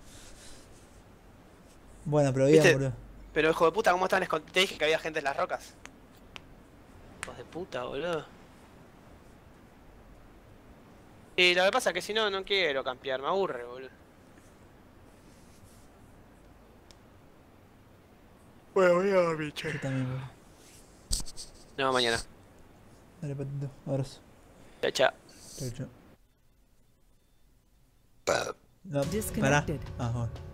Bueno, pero bien, ¿Viste? boludo. Pero hijo de puta, ¿cómo estaban escondidos? Te dije que había gente en las rocas. Hijos de puta, boludo. Y lo que pasa es que si no, no quiero campear, me aburre, boludo. Bueno, voy a dormir, che. Yo también, boludo. No, mañana. Dale, patito. Abrazo. Chao. Chau. No, pará. Disconnected. Ah, bueno.